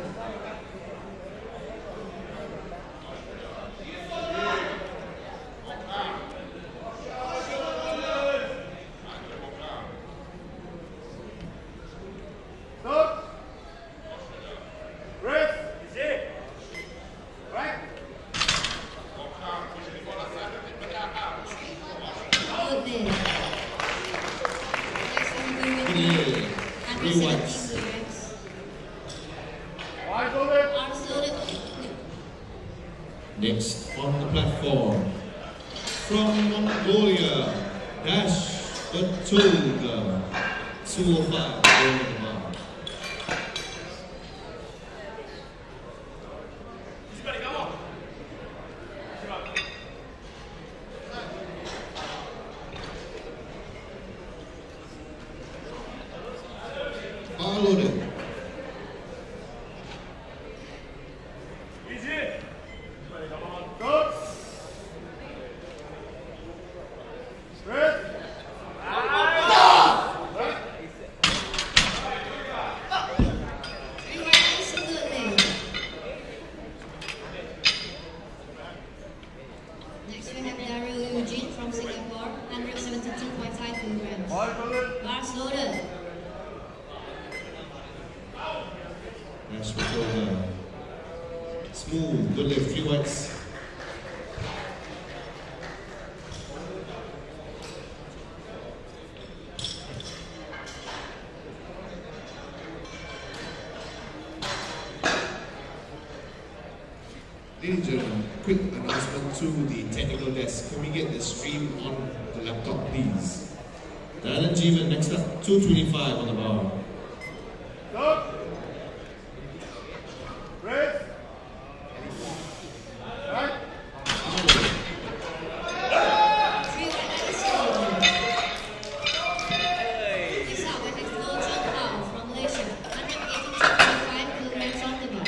Stop. Rest. Right. Good lift. Next we have Good Gurmeet, lift. 3 117 whites. kilograms. All loaded. Arms loaded. Next on the platform, from Mongolia, Dash Batulga, 205 on the bar. Bar loaded. Stop. Rest. Nash Matilda. Smooth, good lift, 3 whites. Ladies and gentlemen, quick announcement to the technical desk. Can we get the stream on the laptop, please? Diamond Jeevan, next up, 225 on the bar. Stop. Press. Right. Next up, we have Lo Chun Hao from Malaysia, 182.5 kilograms on the bar.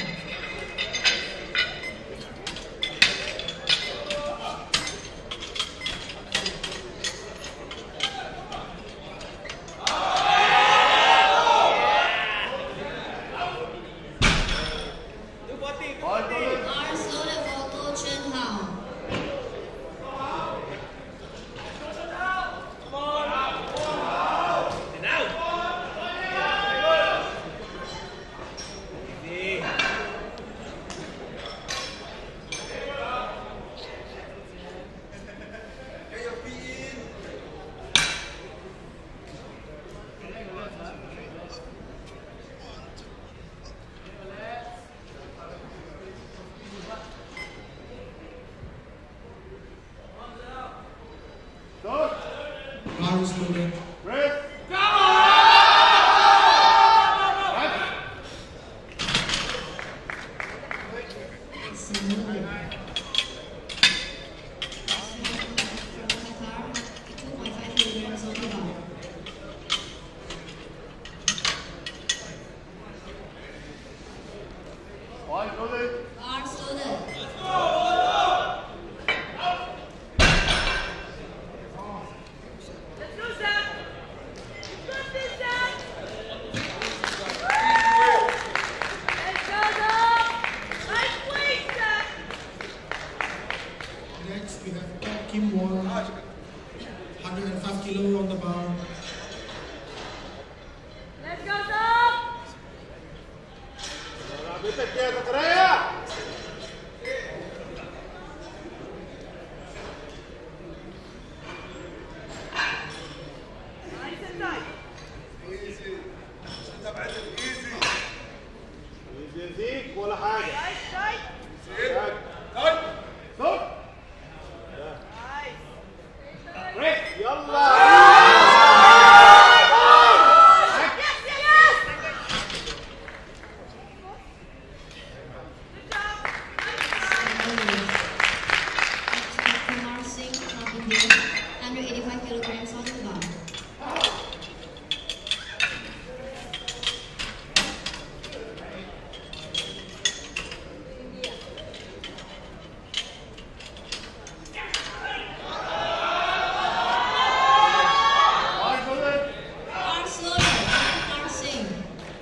Bar is loaded. Press. Point loaded. Bars loaded. Let's go, Zach. Let's go, Zach. Let's go, Zach. Nice play, Zach. Next, we have Kim Won, 105 kilo on the bar. Let's go, Zach. Bitek ya, Zakaria. Nice and tight. Easy, easy, ولا حاجة. Nice, tight. Stop. Nice. Press. يلا. Yes, yes, yes. Good job. Kumar Singh from India, 185 kilograms on the bar. Point loaded. Bars loaded. Kumar Singh.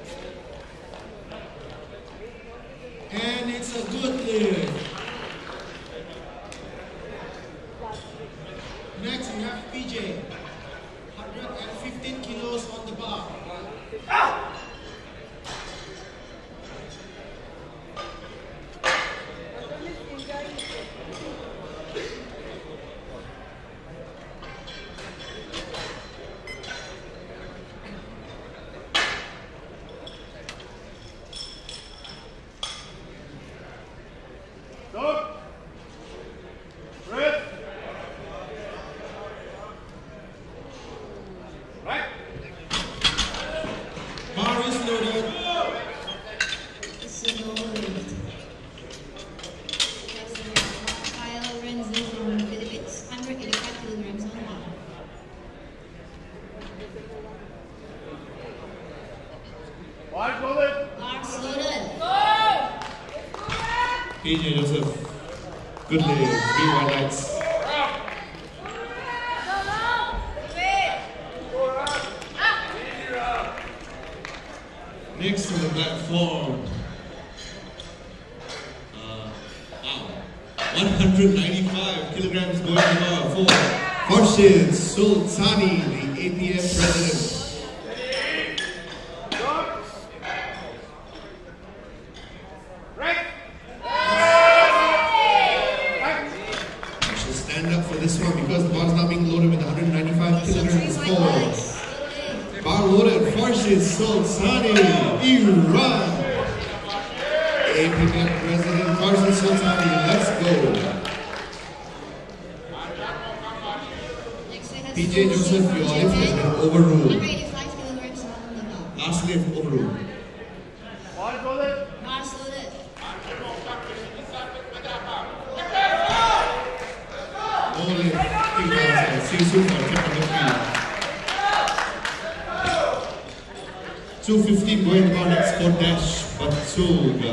And it's a good lift. Next, we have PJ, 115 kilos on the bar. Stop. Press. Right. Bar is loaded. It's a low lift. President Rafael Renzo from Philippines, 185 kilograms on the bar. Point loaded. Bars loaded. PJ Joseph, good lift, 3 white lights. Next to the platform. Wow. 195 kilograms going to the bar for Khurshid Sultani, the APM president. Stop. Sultani, Iran. APF President Farzan Sultani, let's go. PJ Joseph, your lift has been overruled. 185 kilograms on the bar. Last lift overruled. Bars loaded. Bars loaded. No lift. King Bars, Sisu for tip number 3. 2:15 going to go next for Dash Batsuga.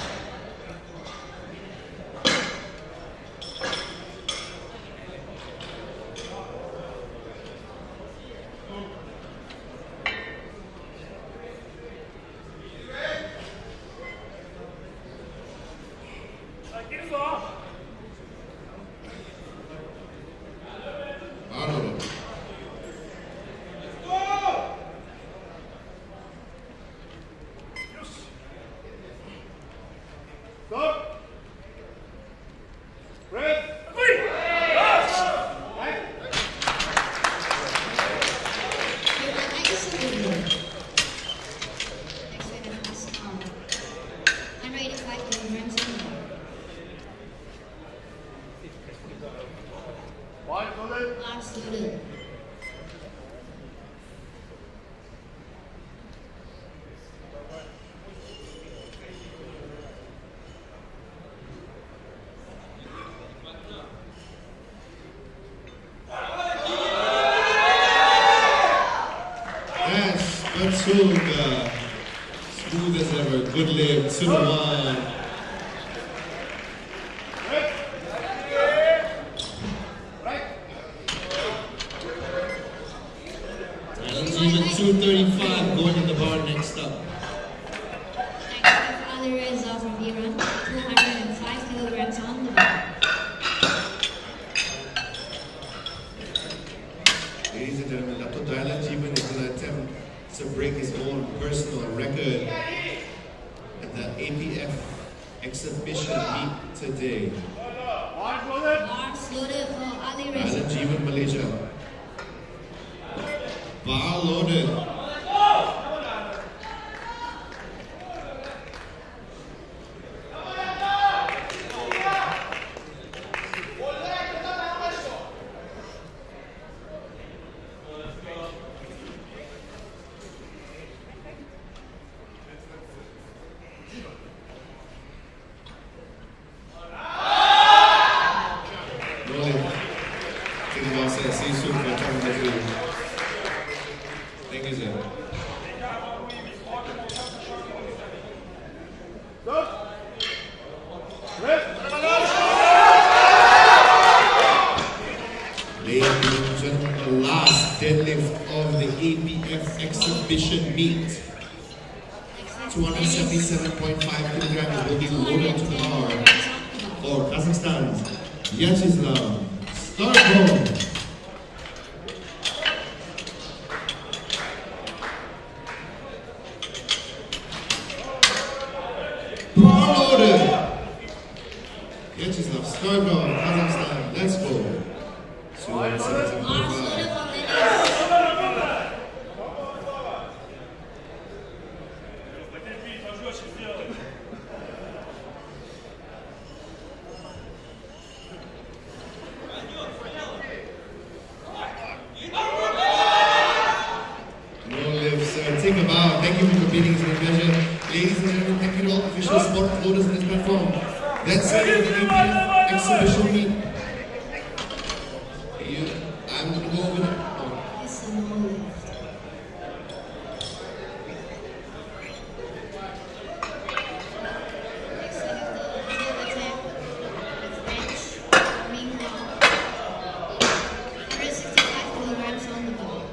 Stop. Red. Bars loaded. Bars loaded. Batsuga, smooth as ever, good lift, Sunawan. Even 235 going in the bar next up. Ali Reza from Iran, 205 kilograms on the bar. Ladies and gentlemen, Dr. Dylan Jeevan is going to attempt to break his own personal record at the APF exhibition meet today. Bars loaded. Bars loaded for Ali Reza. Dylan Jeevan, Malaysia. Bar loaded. See you soon for Champions. Thank you, sir. Stop. Red. Ladies and gentlemen, the last deadlift of the APF exhibition meet. 277.5 kilograms will be loaded to the bar for Kazakhstan's Vyacheslav Starkov. Bar loaded. Vyacheslav Starkov, Kazakhstan. Let's go. Bars loaded 277.5. for ladies. Take a bow. Thank you for competing in this measure. Ladies and gentlemen, thank you to all official sport floaters on this platform. That's it for the APF exhibition meet. I'm going to go over it. It's a no lift. Next we have the heel attack with bench, coming down. 165 kilograms on the bar.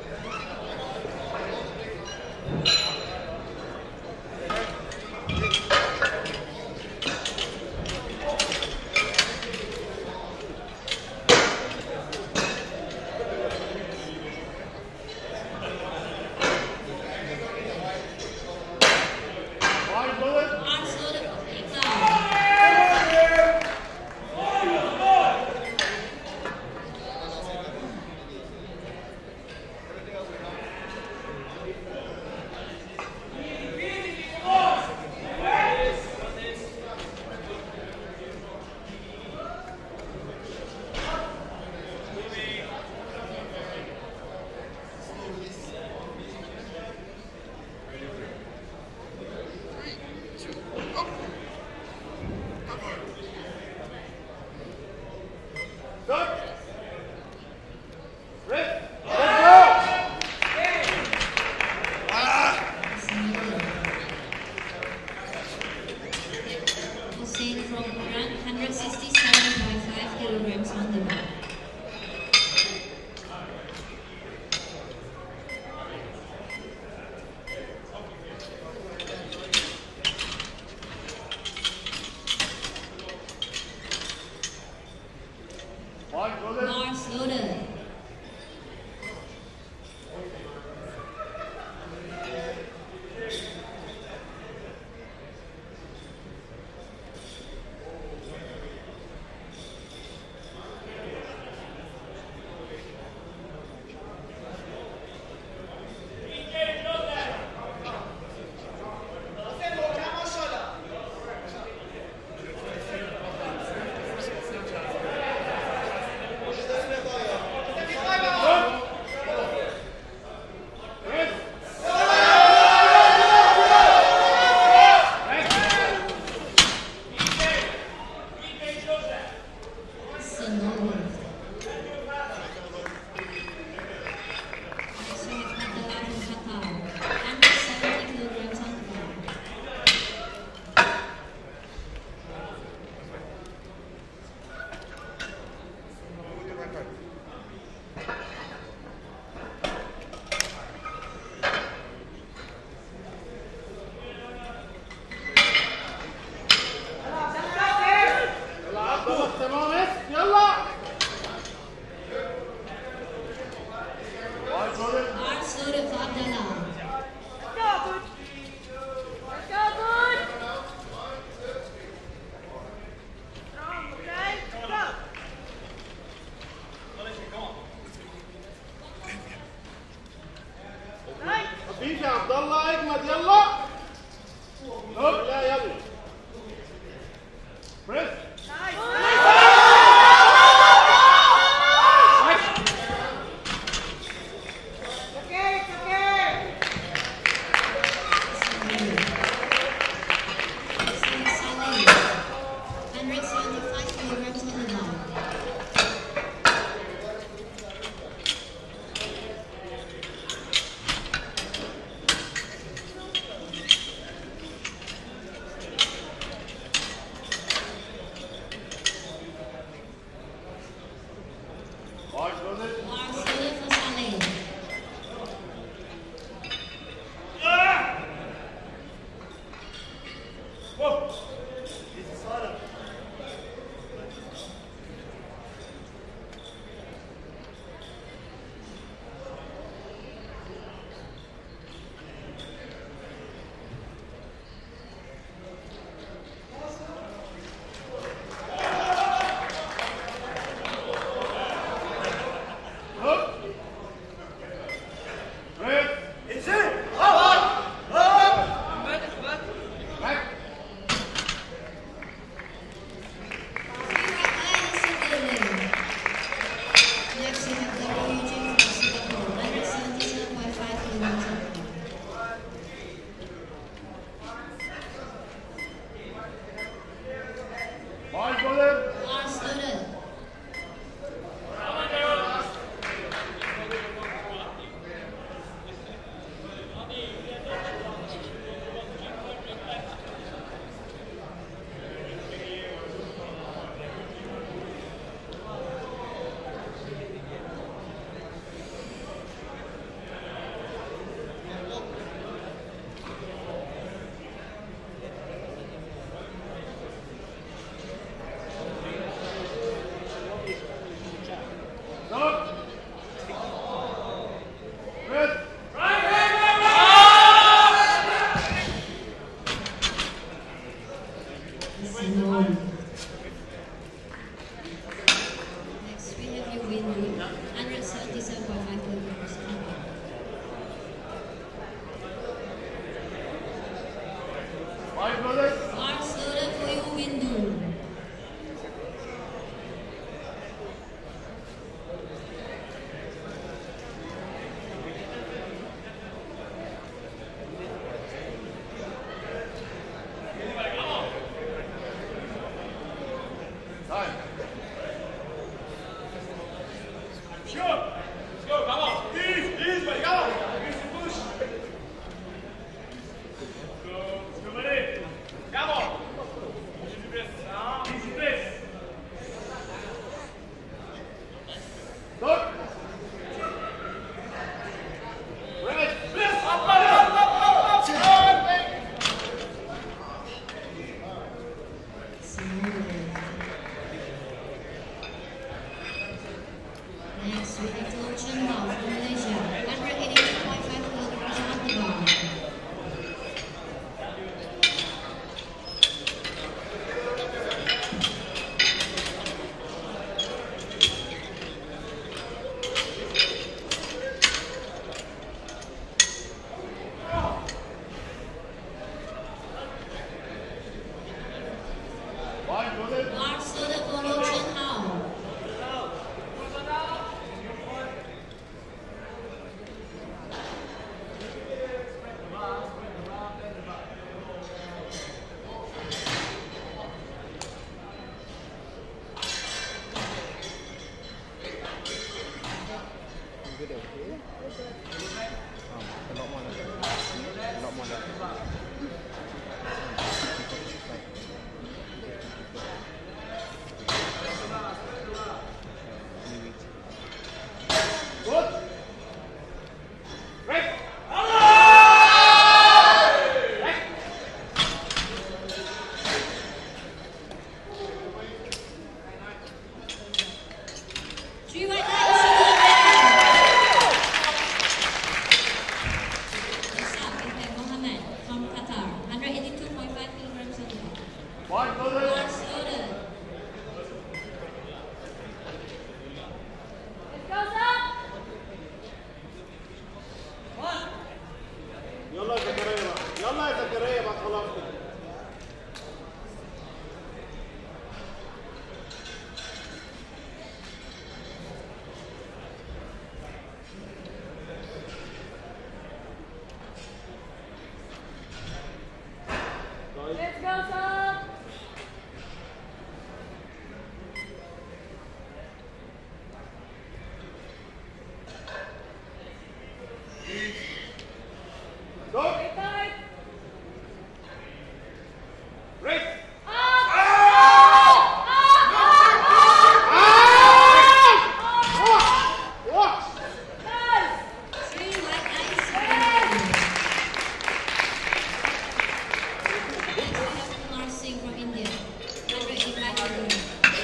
Singh from India, 185 kilograms.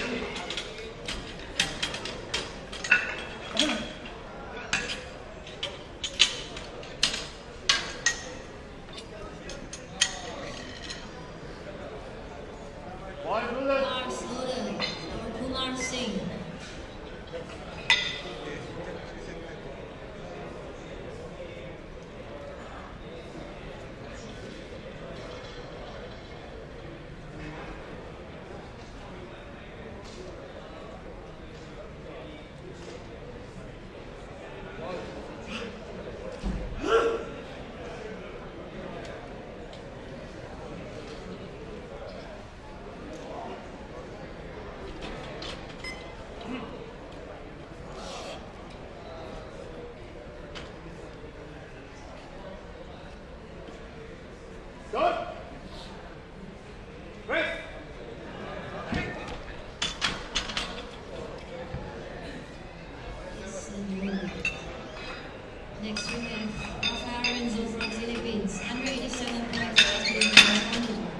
Kumar Sloden or Kumar Singh. Next we have Rafael Renzo from Philippines, 187.5 kilograms on the bar.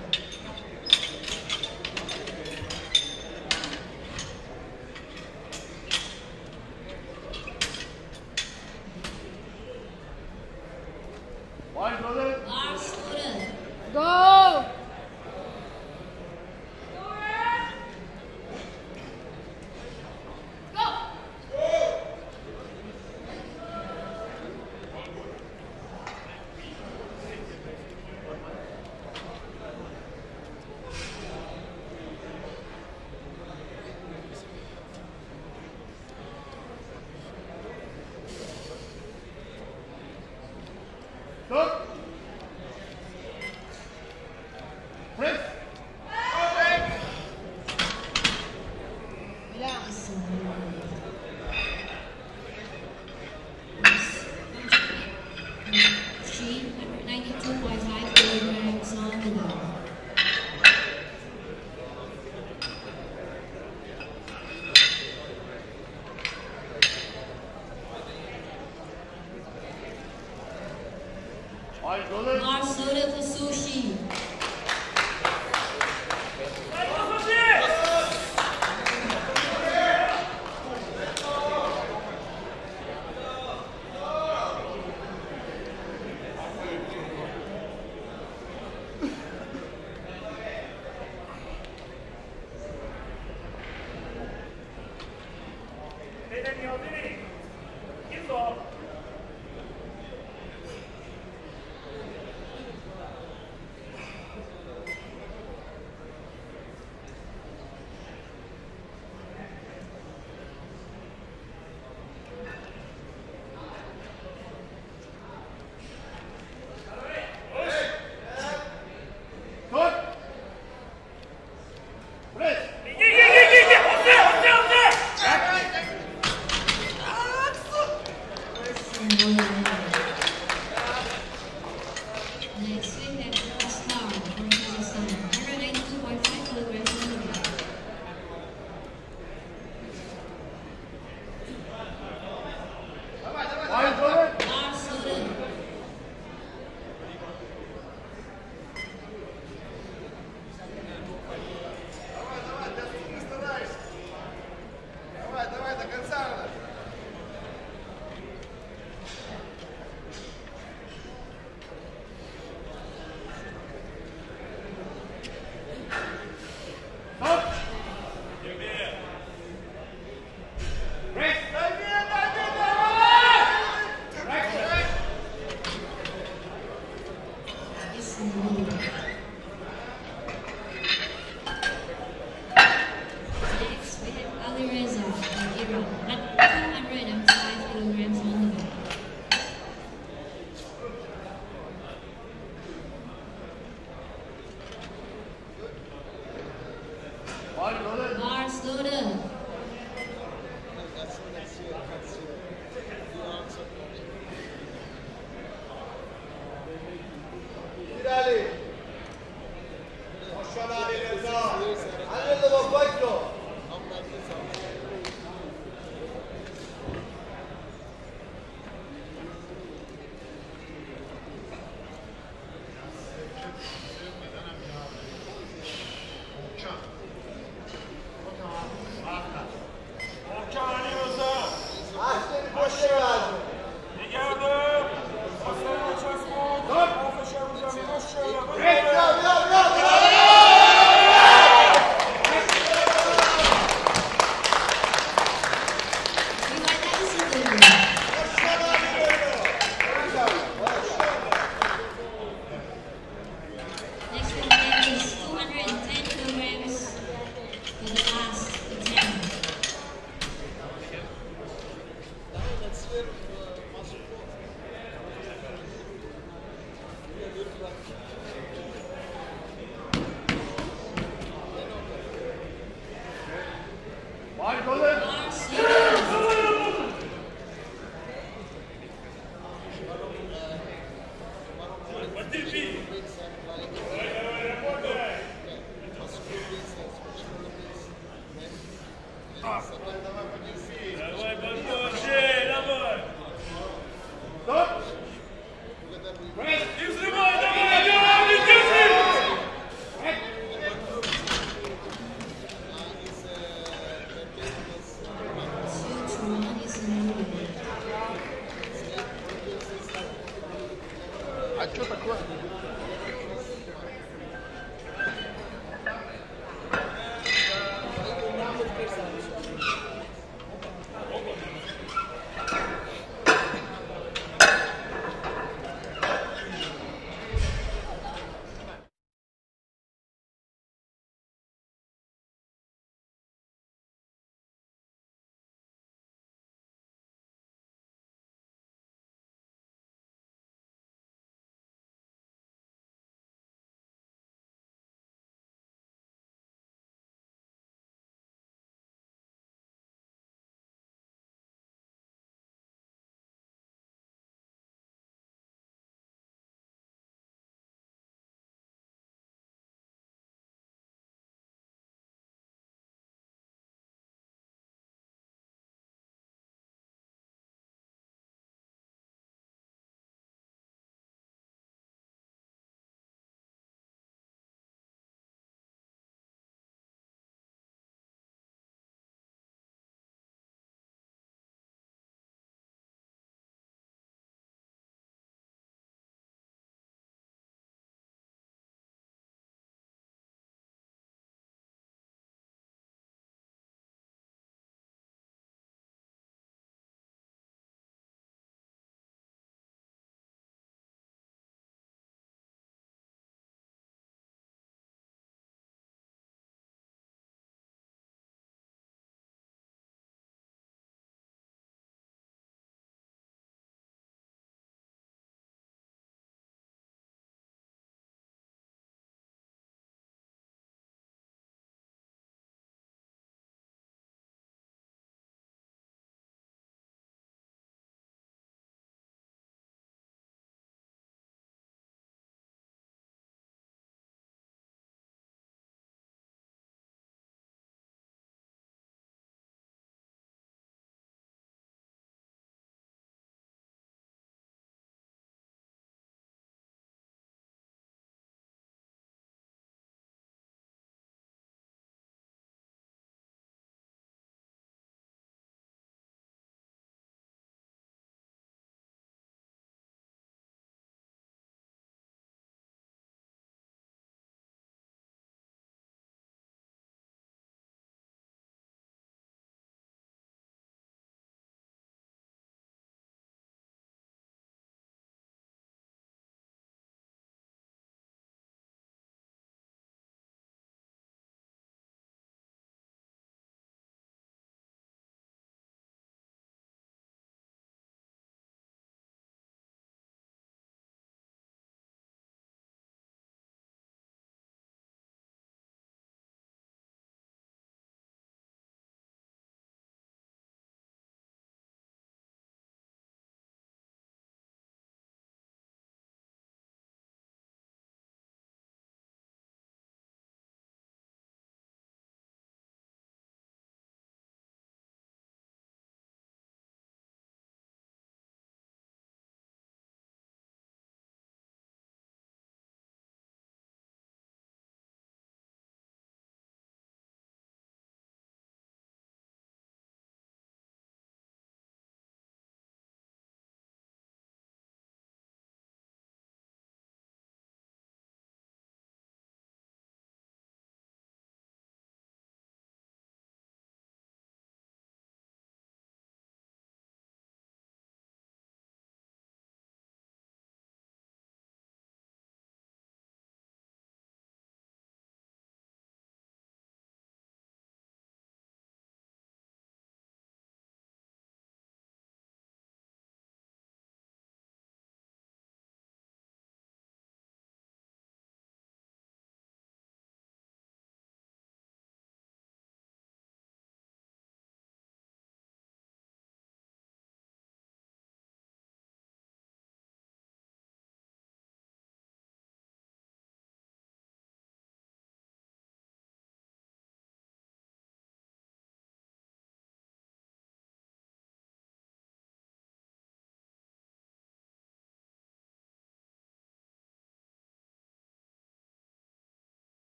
Lars Sloden. Go! She 192.5 kilograms on the bar. Lars Sloden for Sushi. Next we have Oscar from Kazakhstan, 192.5 kilograms on the bar. Lars Sloden. Давай, до конца. Is in the middle. Next we have Ali Reza from Iran, 205 kilograms on the bar. Lars Sloden. Dale. Oşalari Reza. Hazırlı bakmayın. Давай, подножи, давай! Стоп! И взрывай, давай, давай, держи! Sichuan is in the lead. А что такое?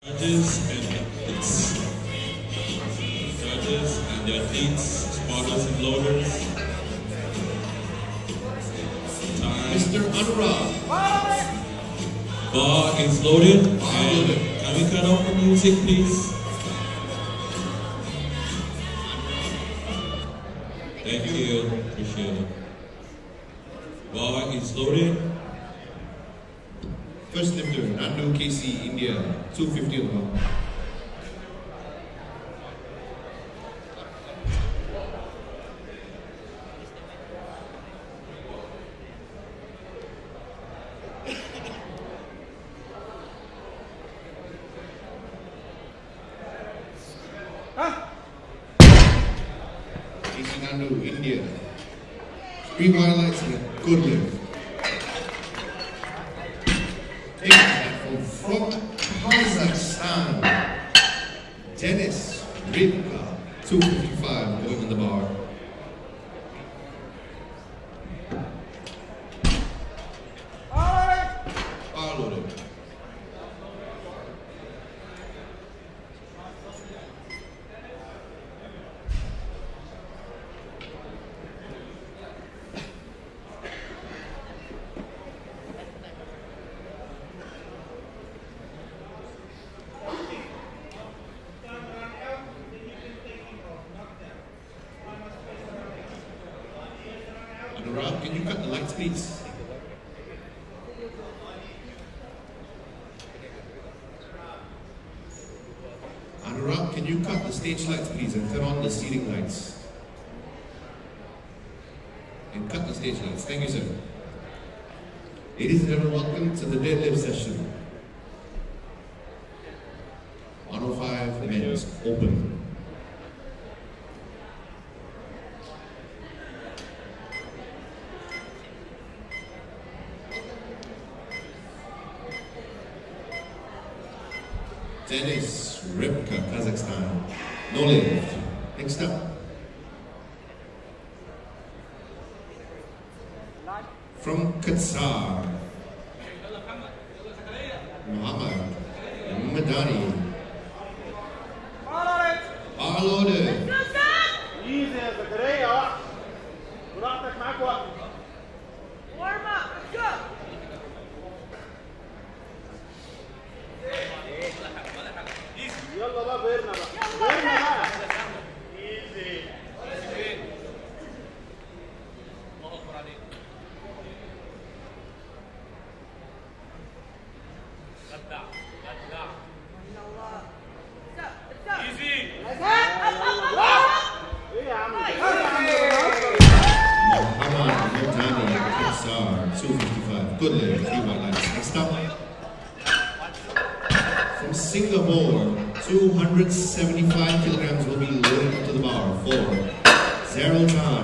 Judges and their athletes, spotters and loaders. Time. Mr. Anurag. Bar is loaded. Bar And loaded. can we cut off the music, please? Thank you. Appreciate it. Bar is loaded. First lifter, Nandu KC, India, 250 on the bar. KC Nandu, India. 3 highlights and a good lift. From Kazakhstan, Denis Rybka, 255, going on the bar. Bar loaded. Anurag, can you cut the lights, please? Anurag, can you cut the stage lights, please, and turn on the seating lights? And cut the stage lights. Thank you, sir. Ladies and gentlemen, welcome to the deadlift session. 105 men's open. Denis Rybka, Kazakhstan. No lift. Next up. From Qatar. Muhammad Madani. Bar loaded. ايزي يا زكريا واحد براحتك معاك وقت Warm up. Let's go. يلا بقى غيرنا بقى غيرنا بقى ايزي ايه يا عم Muhammad Madani, Qatar, 255. Good lift. 3 white lights. Next up. From Singapore, 275 kilograms will be loaded onto the bar for Zeril Khan.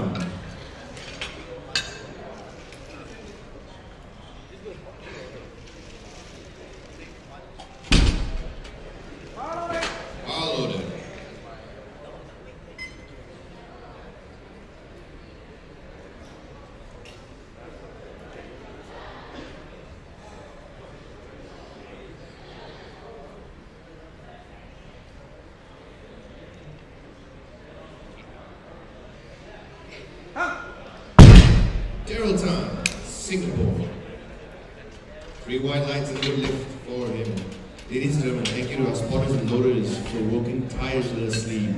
Bar loaded. Daryl Tan, Singapore. 3 white lights and good lift for him. Ladies and gentlemen, thank you to our spotters and loaders for working tirelessly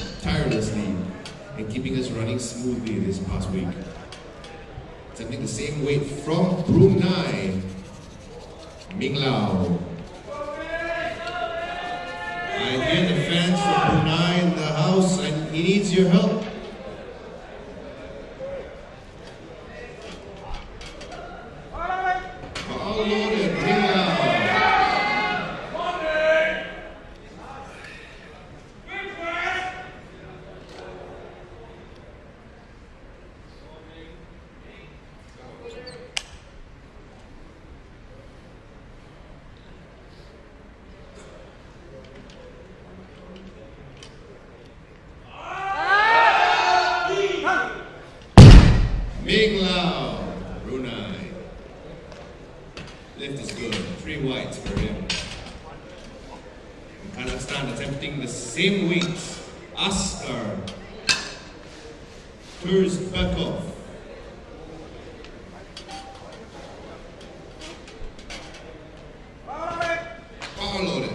and keeping us running smoothly this past week. Attempting the same weight from Brunei, Ming Lao. I hear the fans from Brunei in the house and he needs your help. All loaded, Ming Lao. Kazakhstan attempting the same weight. Askar Turzbekov. Power loaded.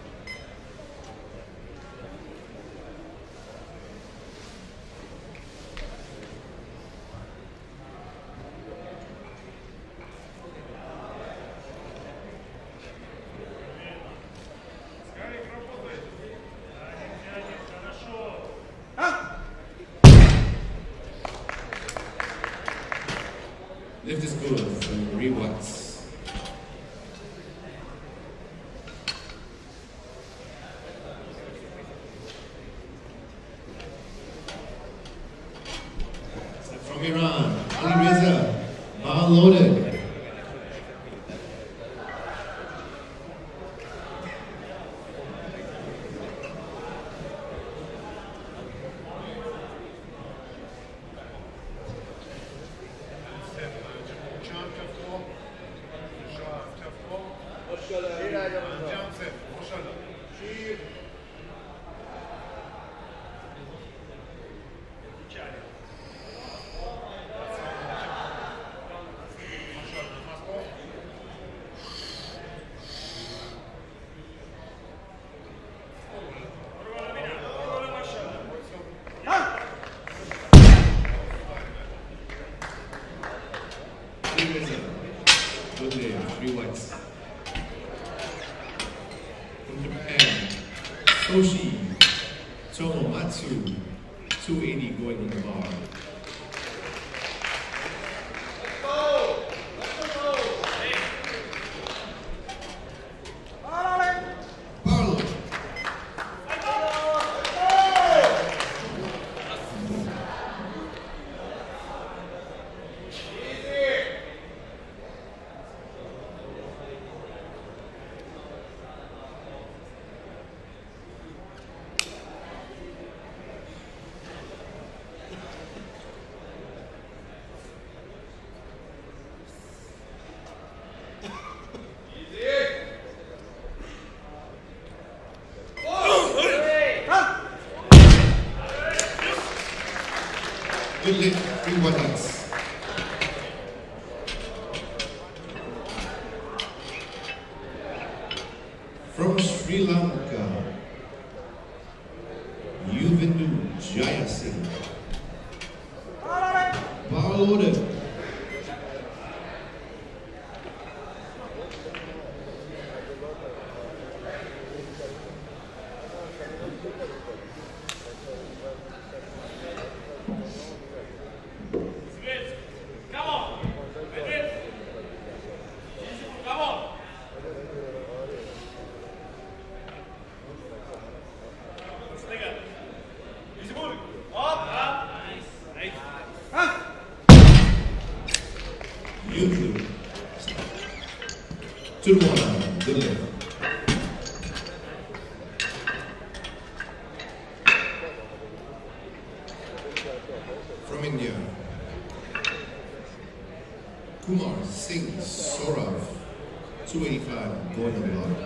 Lift is good from 3 watts. Set from Iran, Ali Reza, bar loaded. Good name, 3 whites. From Japan, Soshi Tomomatsu, 280 going on the bar. Good lift, 3 buttons. From Sri Lanka, Yuvindu Jayasinghe. Bar loaded. Turwana, good lift. From India, Kumar Singh Saurav, 285 going on the bar.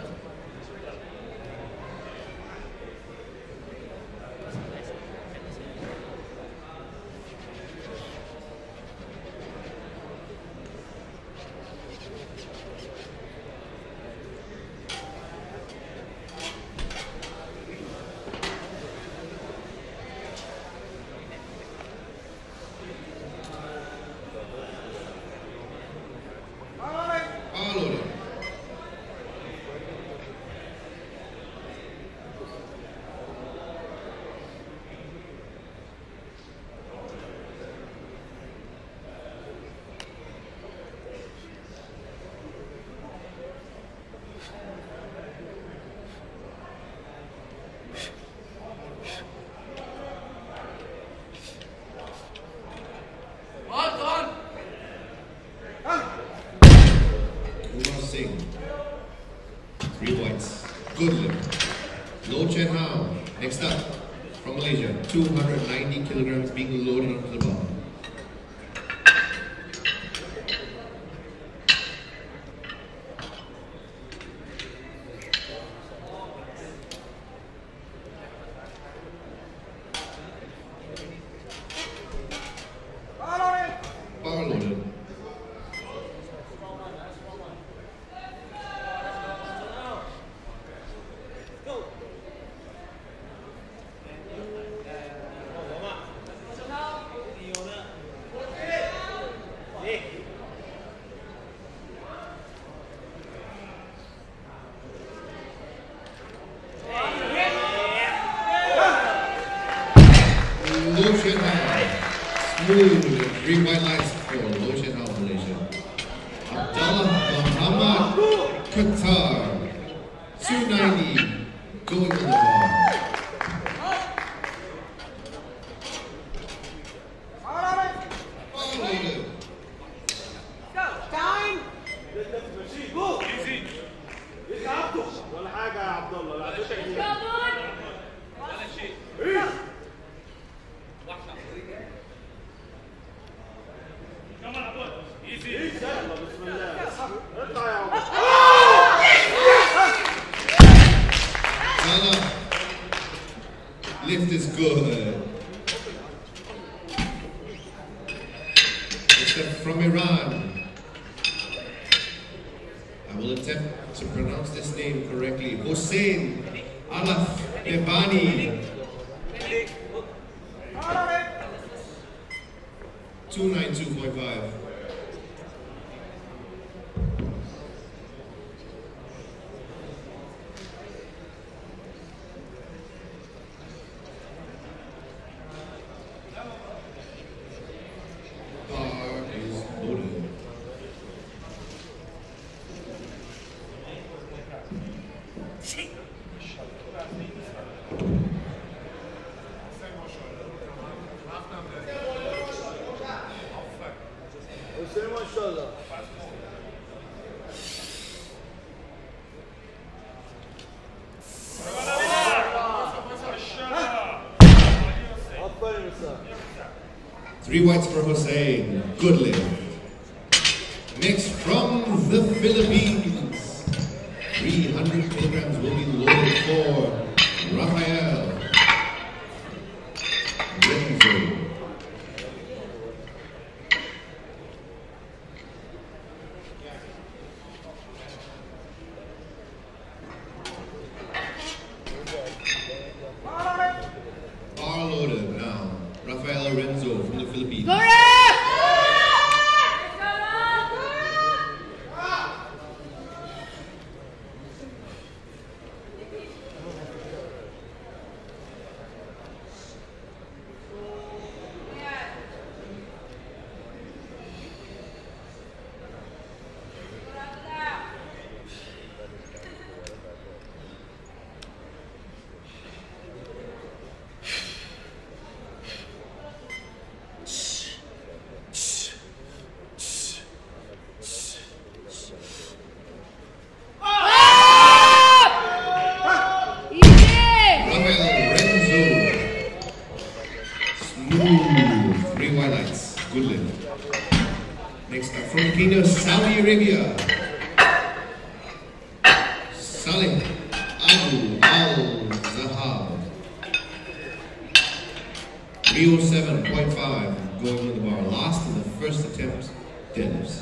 Singh, 3 whites, good lift. Lo Chen Hao, next up, from Malaysia, 290 kilograms being loaded onto the bar. Lo Shen Hao. Smooth and 3 white lights for Lo Shen Hao, Malaysia. Abdullah Muhammad Qatar. 290 going on the bar. ولا حاجة يا عبد الله لعبتك دي ولا شيء. كمان عبود. ايزي. يلا بسم الله اطلع يا عبد. Salah. Lift is good. It's from Iran. I will attempt to pronounce this name correctly. Hossein Alaf Ebani. 292.5. Bar is loaded. حسين ما شاء الله. عفوا مساء. 3 whites for Hossein. Good lift. Next from the Philippines. 300 kilograms will be loaded for Rafael Renzo. Bar loaded now. Rafael Renzo from the Philippines. Rafael Renzo. Smooth. 3 white lights. Good lift. Next up from Kingdom Saudi Arabia. Saleh Abu Al Zahab. 307.5 going on the bar. Last in the first attempt. Deadlifts.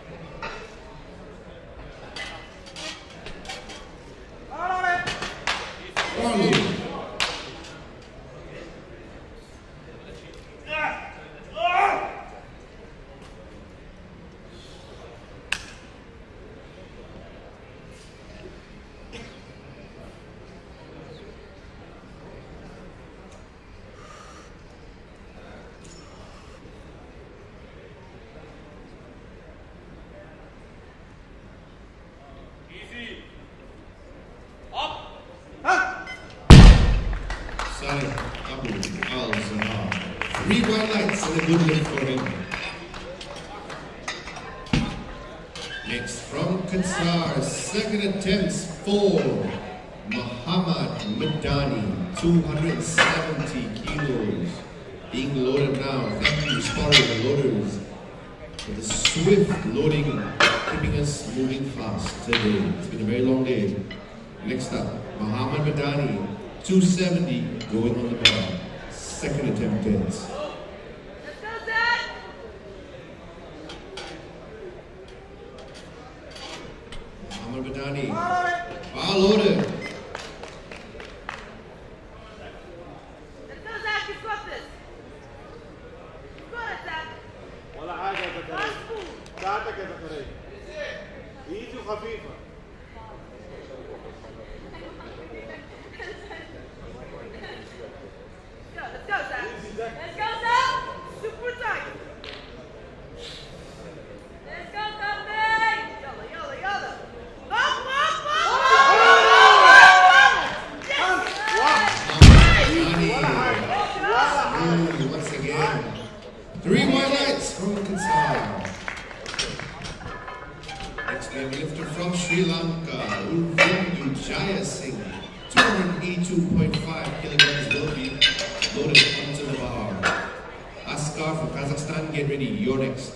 Bar loaded. Easy. Up. Saleh Abu Al Zahab. 3 white lights and a good lift for him. Next from Qatar, second attempts for Muhammad Madani, 270 kilos. Being loaded now. Thank you, spotters and loaders, for the swift loading, keeping us moving fast today. It's been a very long day. Next up, Muhammad Madani, 270 going on the bar. Second attempt hits. Let's go, Zach! Muhammad Madani, bar loaded. Let's go, Zach! You got this! Go ahead, Zach! ولا حاجة يا زكريا. Last move! ساعتك يا زكريا. ايدي وخفيفة. Let's go, Zach! Easy, Zach. Sri Lanka, Ulvindu Jayasinghe, 282.5 kilograms will be loaded onto the bar. Askar from Kazakhstan, get ready, you're next.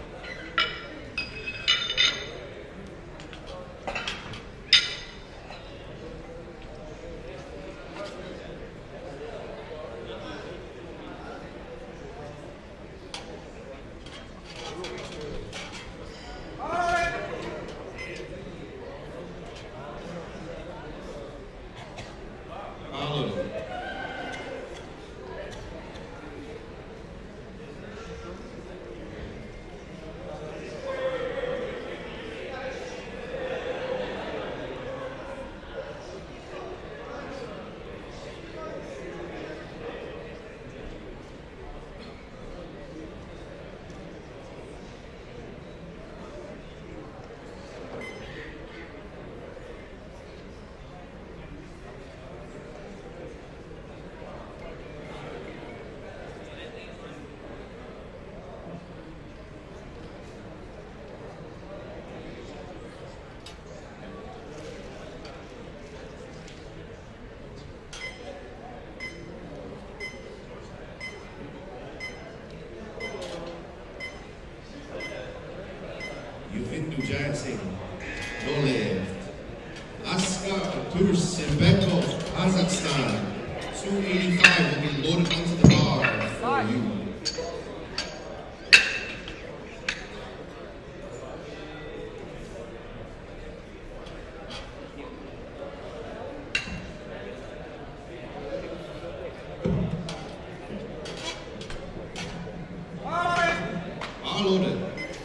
Ulvindu Jayasinghe, no left. Askar Tursenbekov, Kazakhstan, 285 will be loaded onto the bar for you. All loaded.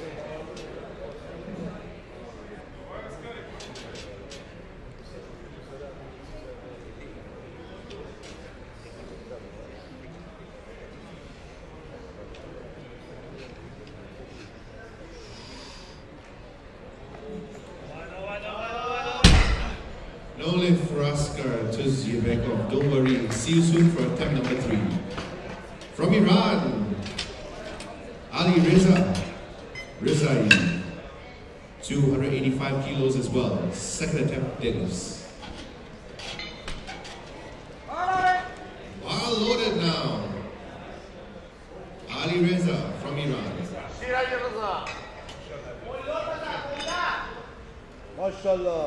No lift for Askar Tursenbekov. Don't worry. See you soon for attempt number 3. From Iran, Ali Reza Rezai, 285 kilos as well. Second attempt deadlifts. All loaded now. Ali Reza from Iran. MashaAllah.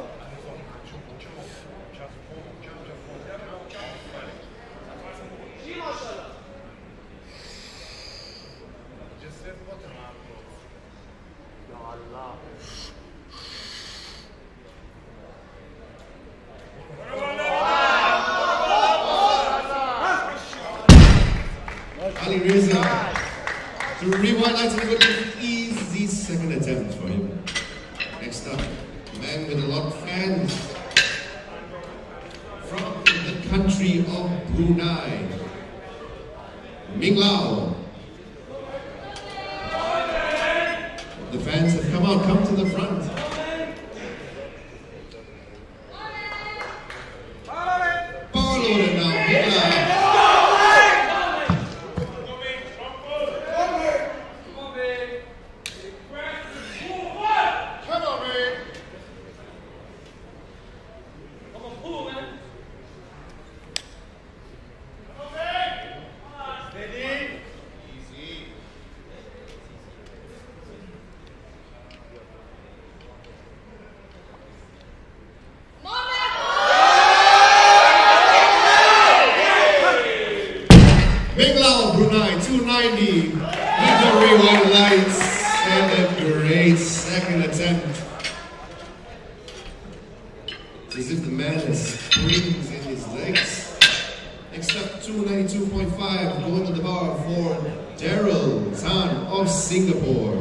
Ali Reza to rewind lights and good easy second attempt for him. Next up, man with a lot of fans from the country of Brunei, Ming Lao. The fans have come out, come to the front. Power loaded now, Ming Lao. Ming Lao, Brunei, 290 with the rewind lights and a great second attempt. It's as if the man has springs in his legs. Next up, 292.5 going to the bar for Daryl Tan of Singapore.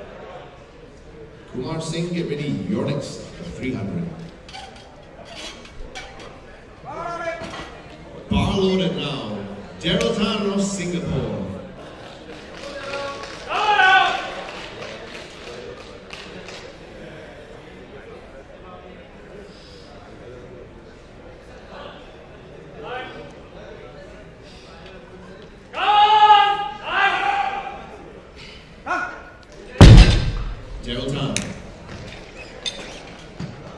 Kumar Singh, get ready, you're next, 300. Bar loaded now. Daryl Tan of Singapore. Daryl Tan.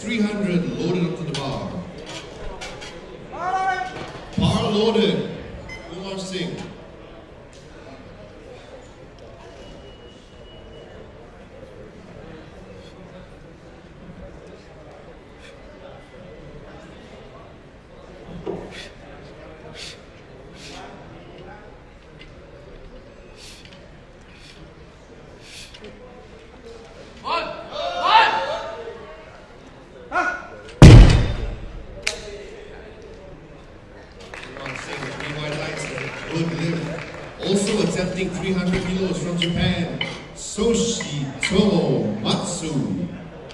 300 loaded up to the bar. Bar loaded. Kumar Singh. Also attempting 300 kilos from Japan, Soshito Matsu.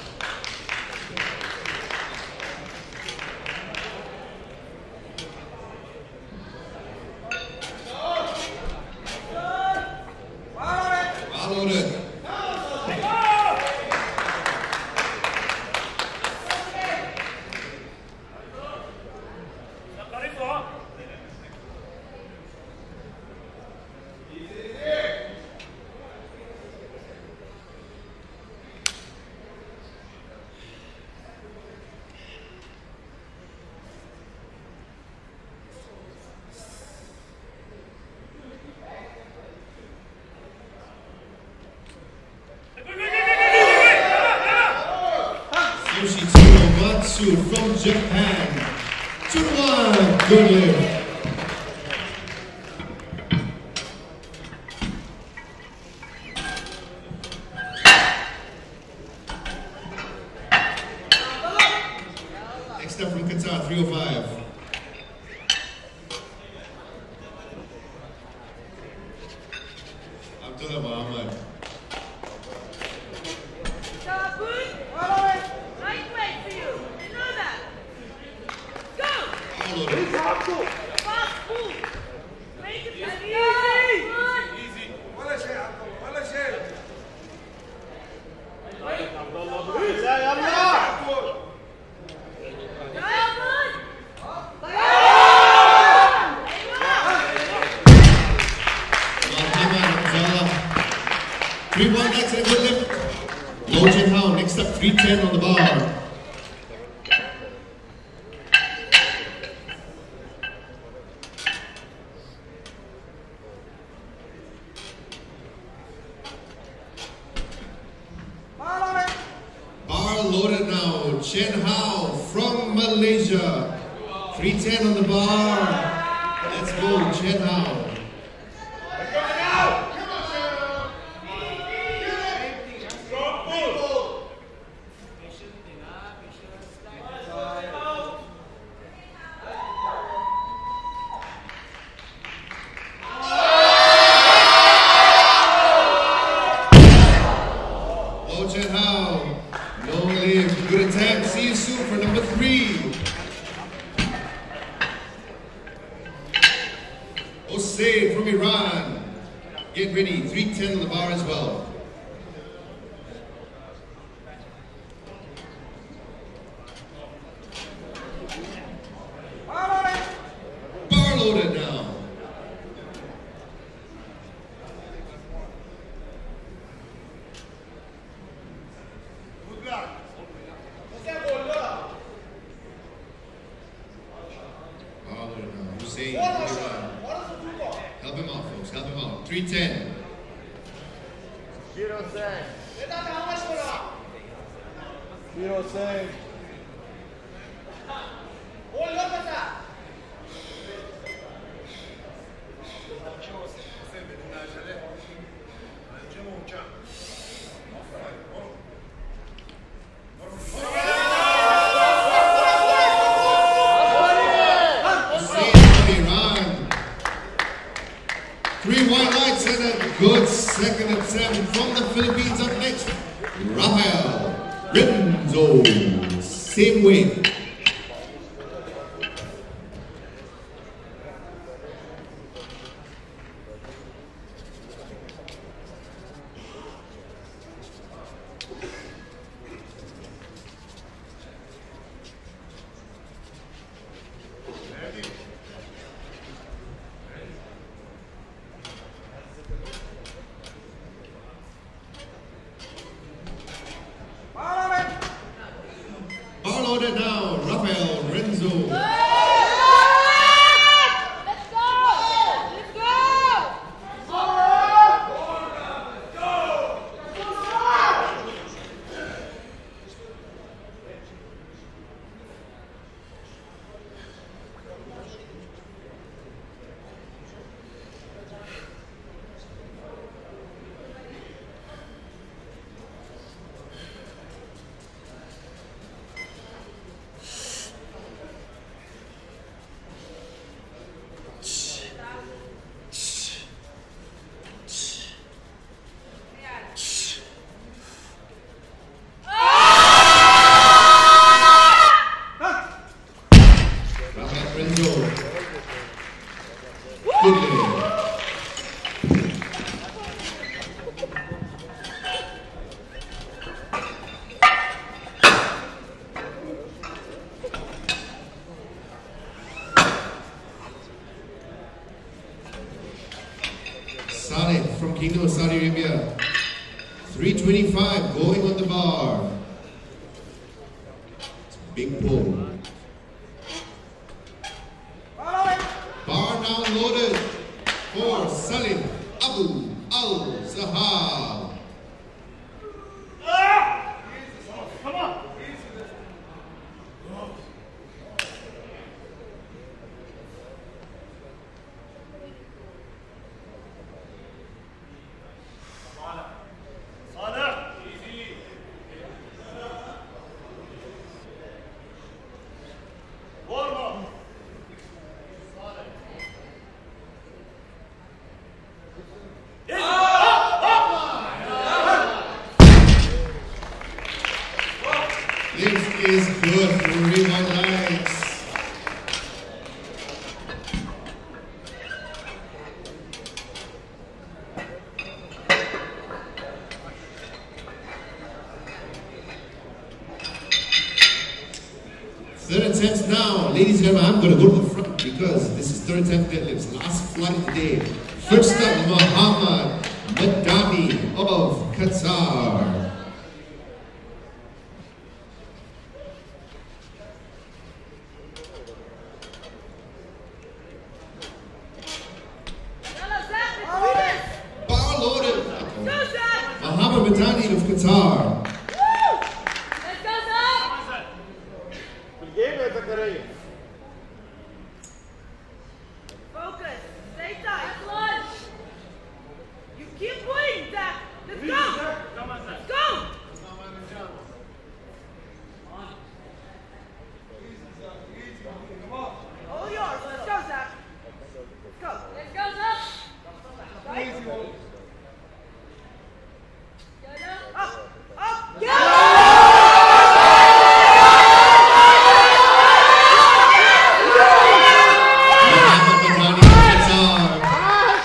Loaded. Yoshitaro Matsu from Japan. 2-1, good lift. Next up from Qatar, 305. Abdullah Muhammad. Next up, 310 on the bar. Bar loaded now. Chen Hao from Malaysia. 310 on the bar. Let's go, Chen Hao. Good attempt. See you soon for number 3. Hossein from Iran. Get ready. 310 on the bar as well. Bar loaded now. Help him out, folks. Help him out. 310. Zero Singh. Zero Singh. Three white lights and a good second attempt from the Philippines. Up next, Rafael Renzo. Same weight. loaded now, Rafael Renzo. Let's go! Let's go! Rafael Renzo. Good game. Saleh from Kingdom of Saudi Arabia. 325 going on the bar. Big pull. Bar now loaded for Salim Abu Al-Zahab. Come on. This is good for Rewind Lights. Third attempt now. Ladies and gentlemen, I'm going to go to the front because this is third attempt deadlifts. Last flight of the day. First up, Muhammad Madani of Qatar. Bar loaded. Muhammad Madani of Qatar. Let's go, Zach! بالجيم يا زكريا. Focus. Stay tight. Lunge. You keep pulling, Zach. Let's go. Let's go. All yours. Let's go, Zach. Let's go. Let's go, Zach. Right? Up. Up. Muhammad Madani of Qatar.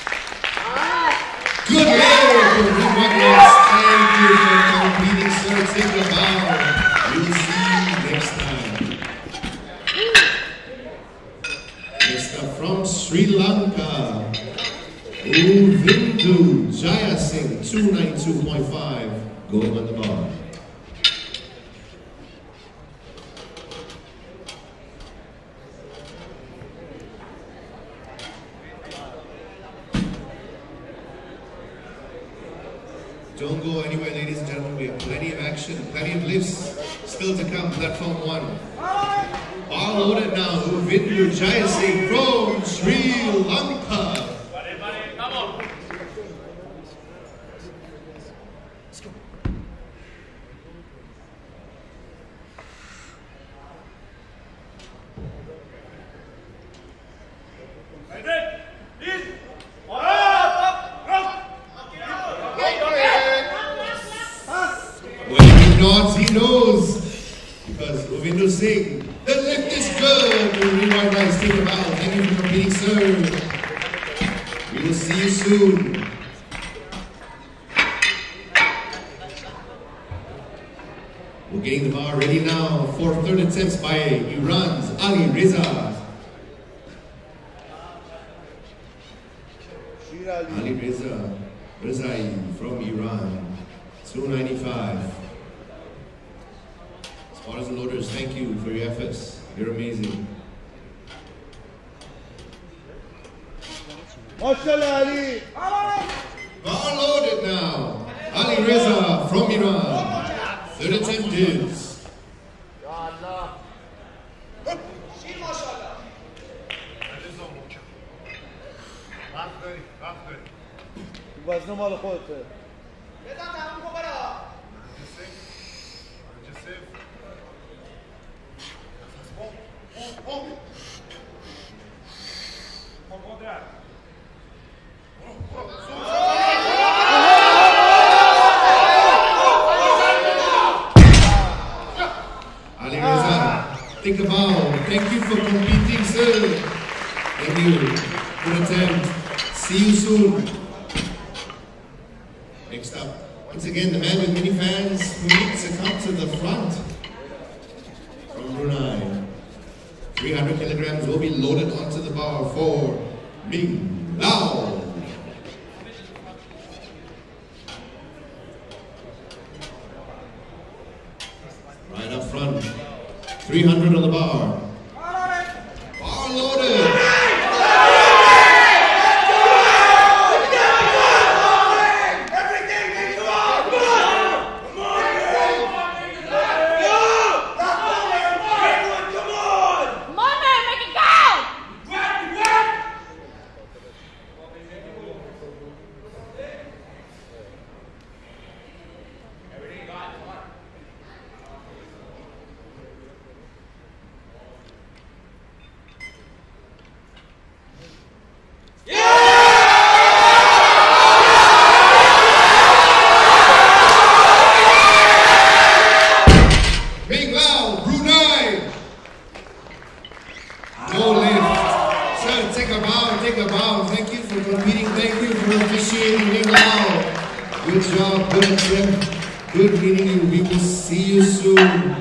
Good leg for Rewind Lights. Thank you for completing, sir. Take your bow. We'll see you next time. Next up from Sri Lanka, Uvindu Jaya Singh, 292.5, going on the bar. Don't go anywhere, ladies and gentlemen. We have plenty of action, plenty of lifts still to come. Platform 1. All loaded now. Uvindu Jaya Singh from Sri Lanka. When he nods, he knows. Because Uvindu Singh, the lift is good. The Rewind Lights take a bow. Thank you for competing, sir. We will see you soon. We're getting the bar ready now for third attempts by Iran's Ali Reza. Ali Reza Rezai from Iran, 295. Spotters and loaders, thank you for your efforts. You're amazing. MashaAllah Ali. Bar loaded now. Ali Reza from Iran. 3rd attempt is. وزن مال خودته. Ali Reza, think about. Thank you for competing, sir. Thank you. Good attempt. See you soon. Next up, once again, the man with many fans who needs to come to the front. From Brunei, 300 kilograms will be loaded onto the bar for Ming Lao. Right up front, 300 on the bar. Bar loaded. Ming Lao, Brunei. No lift. Sir, take a bow, take a bow. Thank you for competing. Thank you for officiating, Ming Lao. Good job, good attempt. Good meeting you. We will see you soon.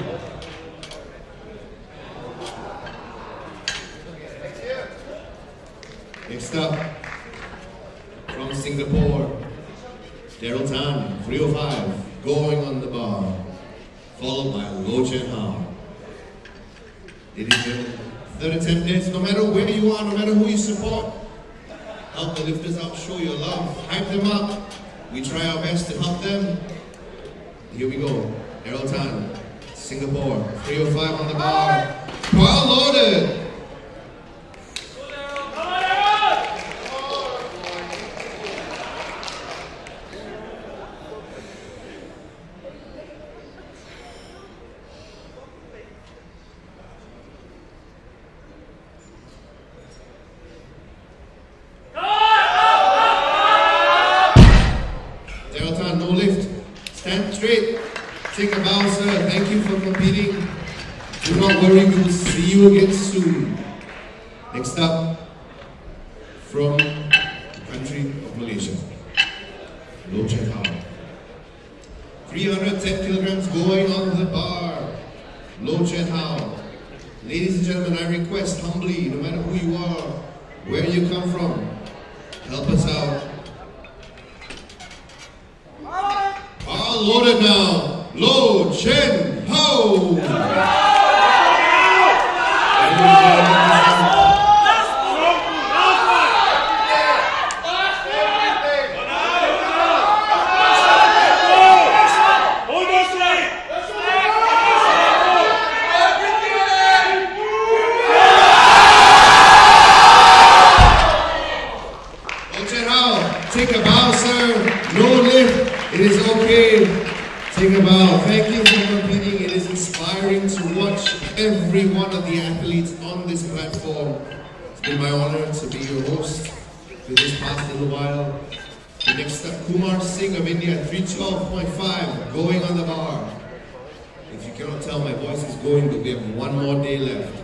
Next up, from Singapore, Daryl Tan, 305, going on the bar, followed by Lo Chen Hao. Ladies and gentlemen, 3rd attempt is, no matter where you are, no matter who you support, help the lifters out, show your love, hype them up. We try our best to help them. Here we go, Daryl Tan, Singapore, 305 on the bar, bar loaded. No lift. Stand straight. Take a bow, sir. Thank you for competing. Do not worry, we will see you again soon. Next up, from the country of Malaysia, Lo Chen Hao. 310 kilograms going on the bar. Lo Chen Hao. Ladies and gentlemen, I request humbly, no matter who you are, where you come from, help us out. All loaded now, Lo Chen Hao. Take a bow, sir. No lift. It is okay. Take a bow. Thank you for competing. It is inspiring to watch every one of the athletes on this platform. It's been my honor to be your host for this past little while. The next up, Kumar Singh of India, 312.5, going on the bar. If you cannot tell, my voice is going, but we have one more day left.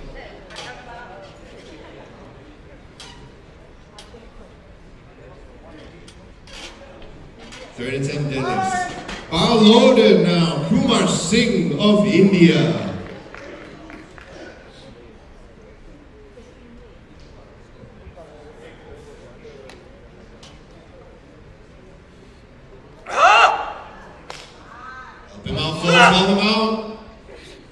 Third attempt, Dennis. Bar loaded now, Kumar Singh of India. Help him out, folks, help him out.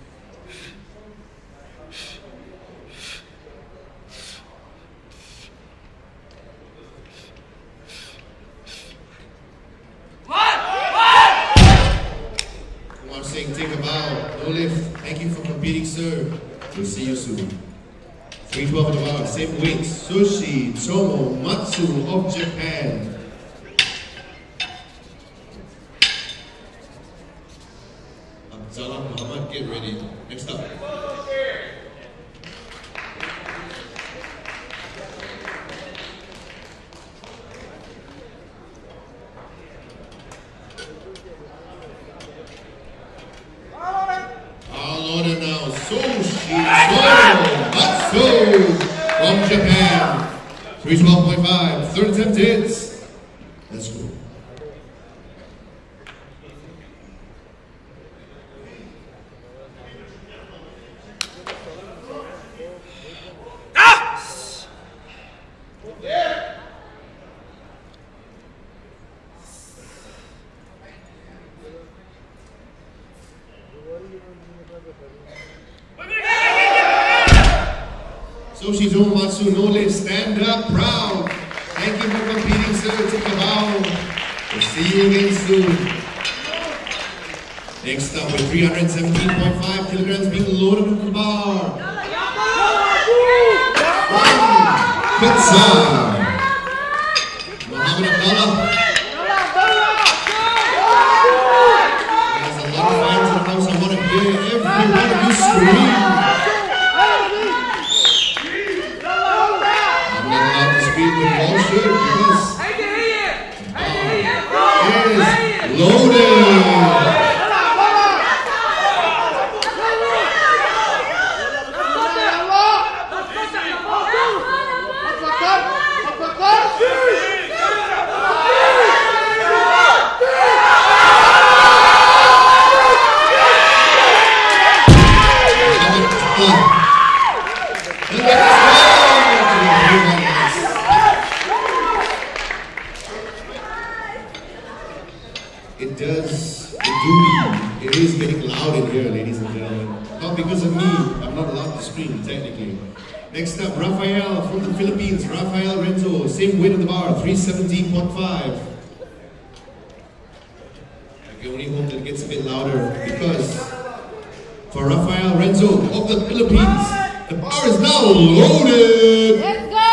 Thank you for competing, sir. We'll see you soon. 312 at the bar, same weight. Sushi Tomomatsu of Japan. Abdallah Muhammad, get ready. Next up. Our order now, Sushi Tomomatsu from Japan. 312.5, third attempt hits. Let's go. Sushi Tomomatsu, no lift, stand up, proud. Thank you for competing, sir. Take a bow. We'll see you again soon. Next up with 317.5 kilograms being loaded on the bar. Qatar. Muhammad Abdallah. There's a lot of fans in the house. I want to hear every one of you scream. It is getting loud in here, ladies and gentlemen. Not because of me, I'm not allowed to scream, technically. Next up, Rafael from the Philippines, Rafael Renzo, same weight on the bar, 317.5. I can only hope that it gets a bit louder, because for Rafael Renzo of the Philippines, the bar is now loaded! Let's go!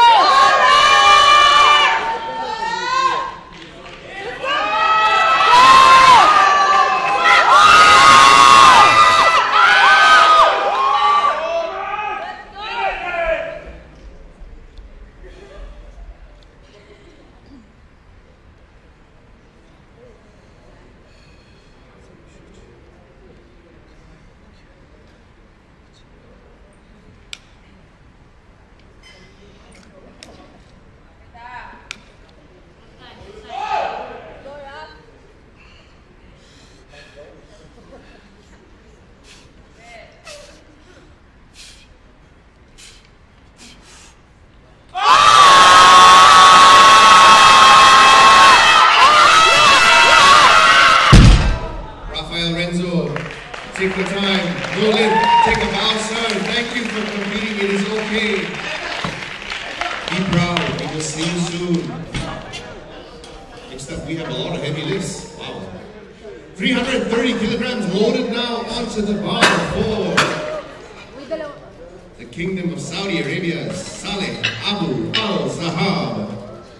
Take the time, no lift, take a bow, sir. Thank you for competing, it is okay. Be proud, we will see you soon. Next up, we have a lot of heavy lifts. Wow. 330 kilograms loaded now onto the bar for the Kingdom of Saudi Arabia, Saleh Abu Al-Zahab.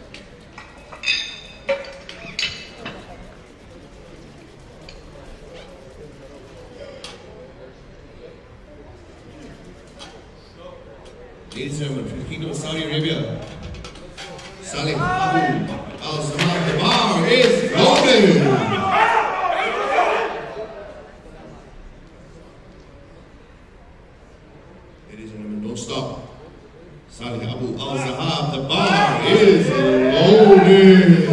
Ladies and gentlemen, from the Kingdom of Saudi Arabia, Saleh Abu Al-Zahab, the bar is loaded! Ladies and gentlemen, don't stop. Saleh Abu Al-Zahab, the bar is loaded!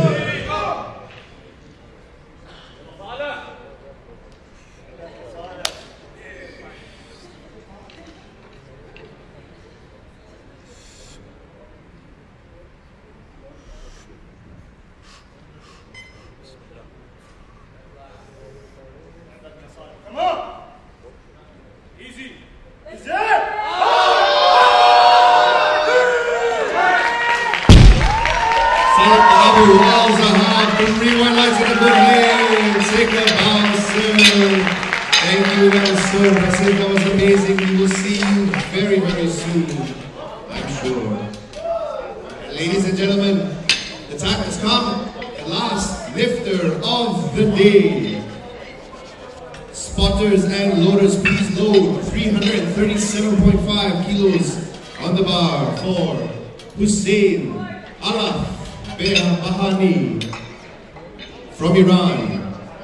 Abu Al-Zahab, the rewind lights in the good hand. Take a bow, sir. Thank you, well, sir. so impressive. That was amazing. We will see you very, very soon, I'm sure. Ladies and gentlemen, the time has come. The last lifter of the day. Spotters and loaders, please load 337.5 kilos on the bar for Hussein Alaf Behbahani from Iran.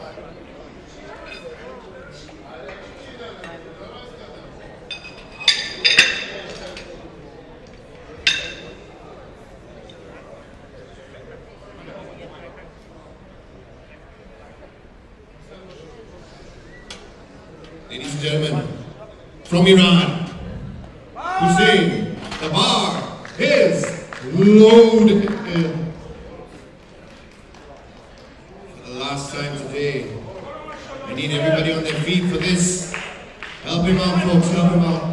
Ladies and gentlemen, from Iran, Hussein, the bar is loaded. For the last time today, I need everybody on their feet for this. Help him out, folks, help him out.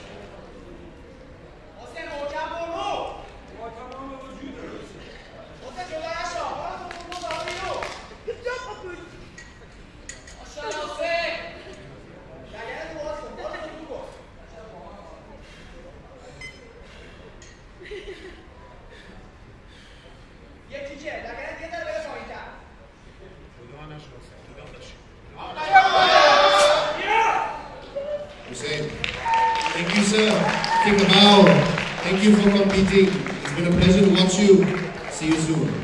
Hussein, thank you, sir. Kick a bow. Thank you for competing. It's been a pleasure to watch you. See you soon.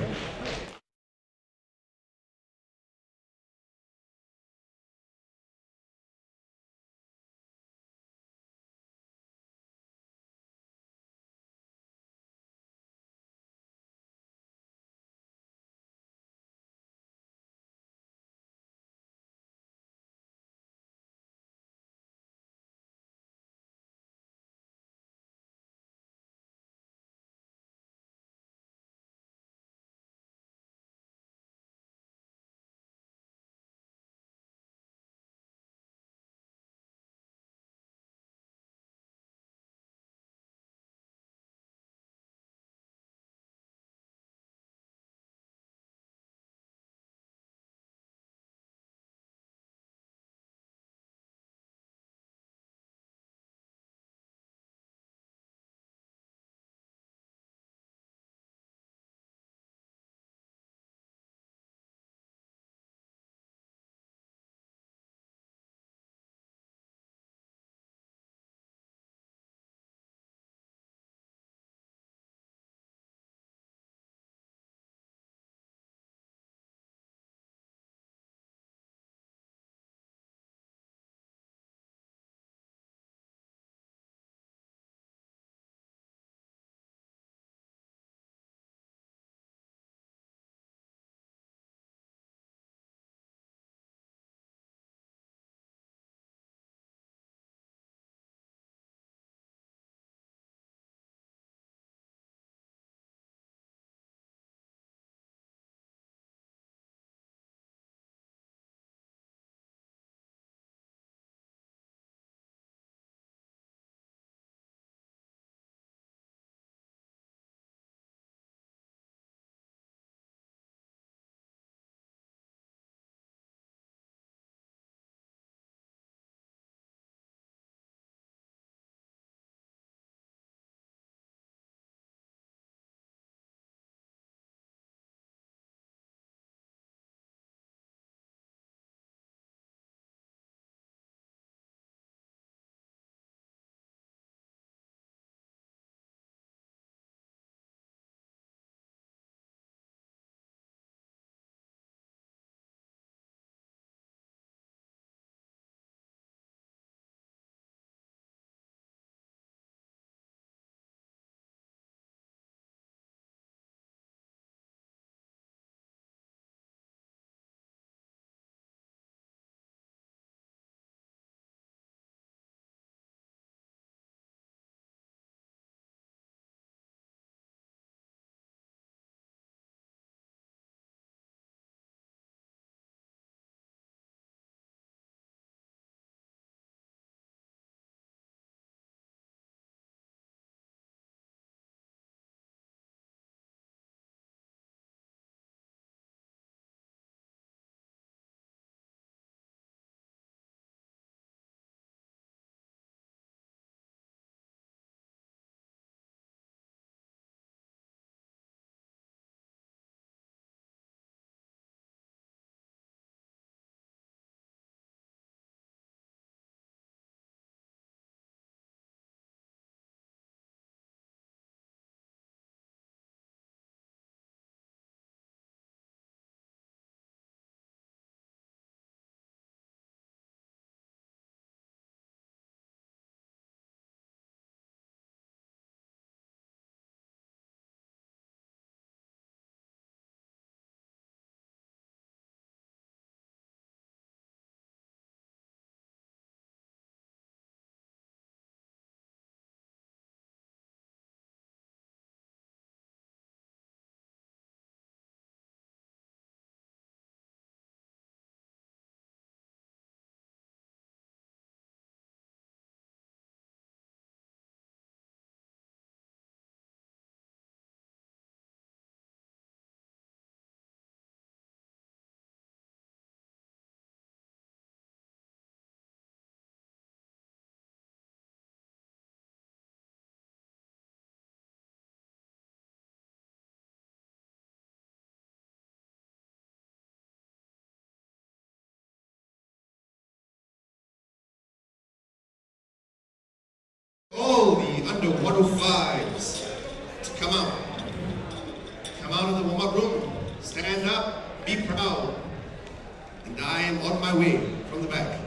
under 105s to come out. Come out of the warm-up room. Stand up. Be proud. And I am on my way from the back.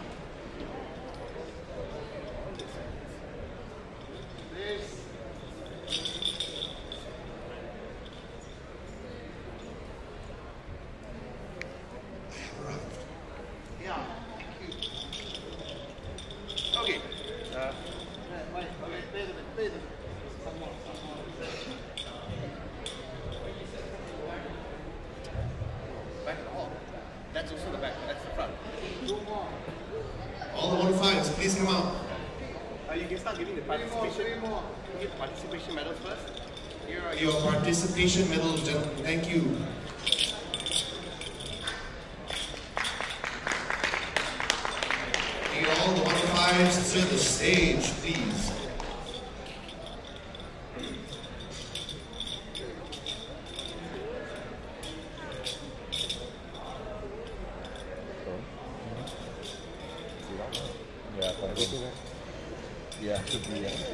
That's also the back, that's the front. All the 105s, please come out. You can start giving the participation. Give participation medals first. Here are Your participation medals, gentlemen. Thank you. Need all the 105s to the stage, please. Yeah, should be, yeah.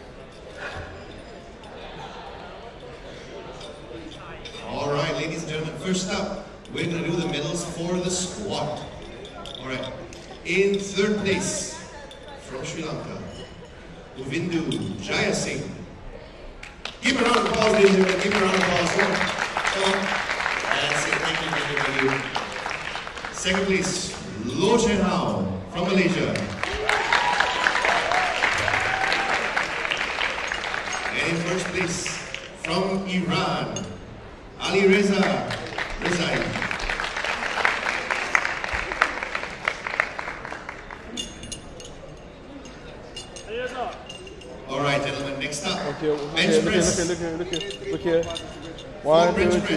All right, ladies and gentlemen, first up, we're going to do the medals for the squad. All right, in third place, from Sri Lanka, Uvindu Jayasingh. Give a round of applause, ladies and gentlemen, give a round of applause. Come on, come on. That's it, thank you. Second place, Lo Chen Hao from Malaysia. And in first place, from Iran, Ali Reza Rezai. All right, gentlemen, next up, bench press. Look here. 1, 2, 3.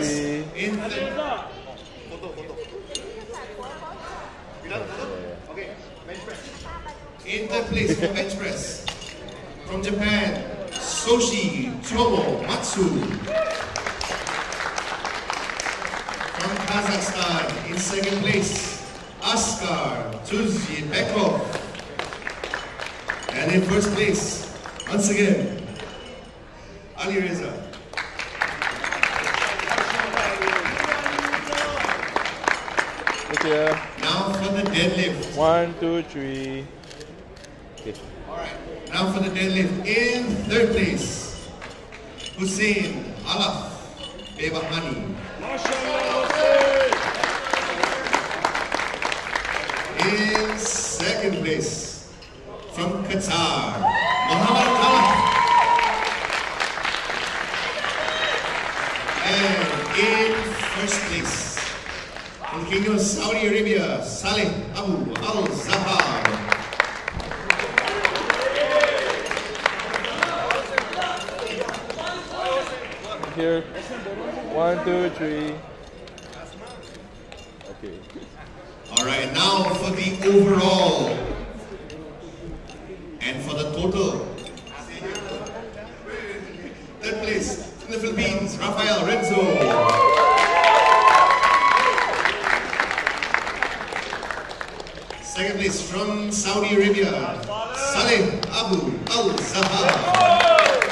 In third place for bench press, from Japan, Soshi Chomo Matsu. From Kazakhstan, in second place, Askar Tuzbekov. And in first place, once again, Ali Reza. Look here. Now for the deadlift. 1, 2, 3. Okay. Alright, now for the deadlift. In third place, Hussein Alaf Bebahani. In second place, from Qatar, Muhammad Khalaf. And in first place, from the Kingdom of Saudi Arabia, Saleh Abu Al-Zahar. Here. 1, 2, 3. Okay. Alright, now for the overall and for the total. Third place from the Philippines, Rafael Renzo. Second place from Saudi Arabia, Saleh Abu Al-Zahar.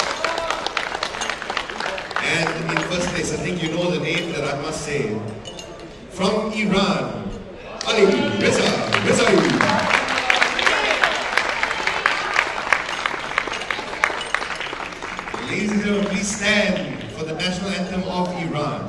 And in first place, I think you know the name that I must say. From Iran, Ali Reza Rezai. Ladies and gentlemen, please stand for the national anthem of Iran.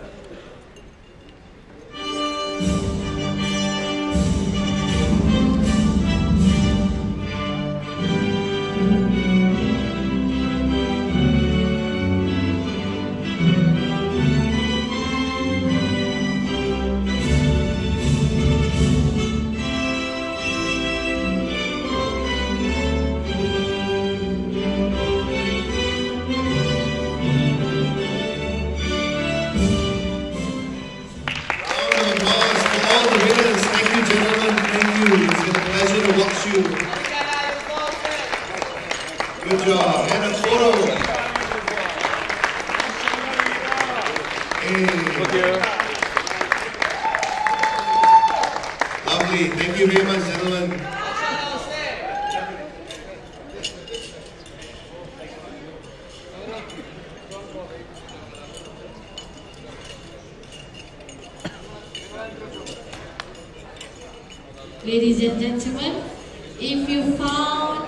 Good job. And a photo. Hey. Look here. Lovely. Thank you very much, gentlemen. Ladies and gentlemen, if you found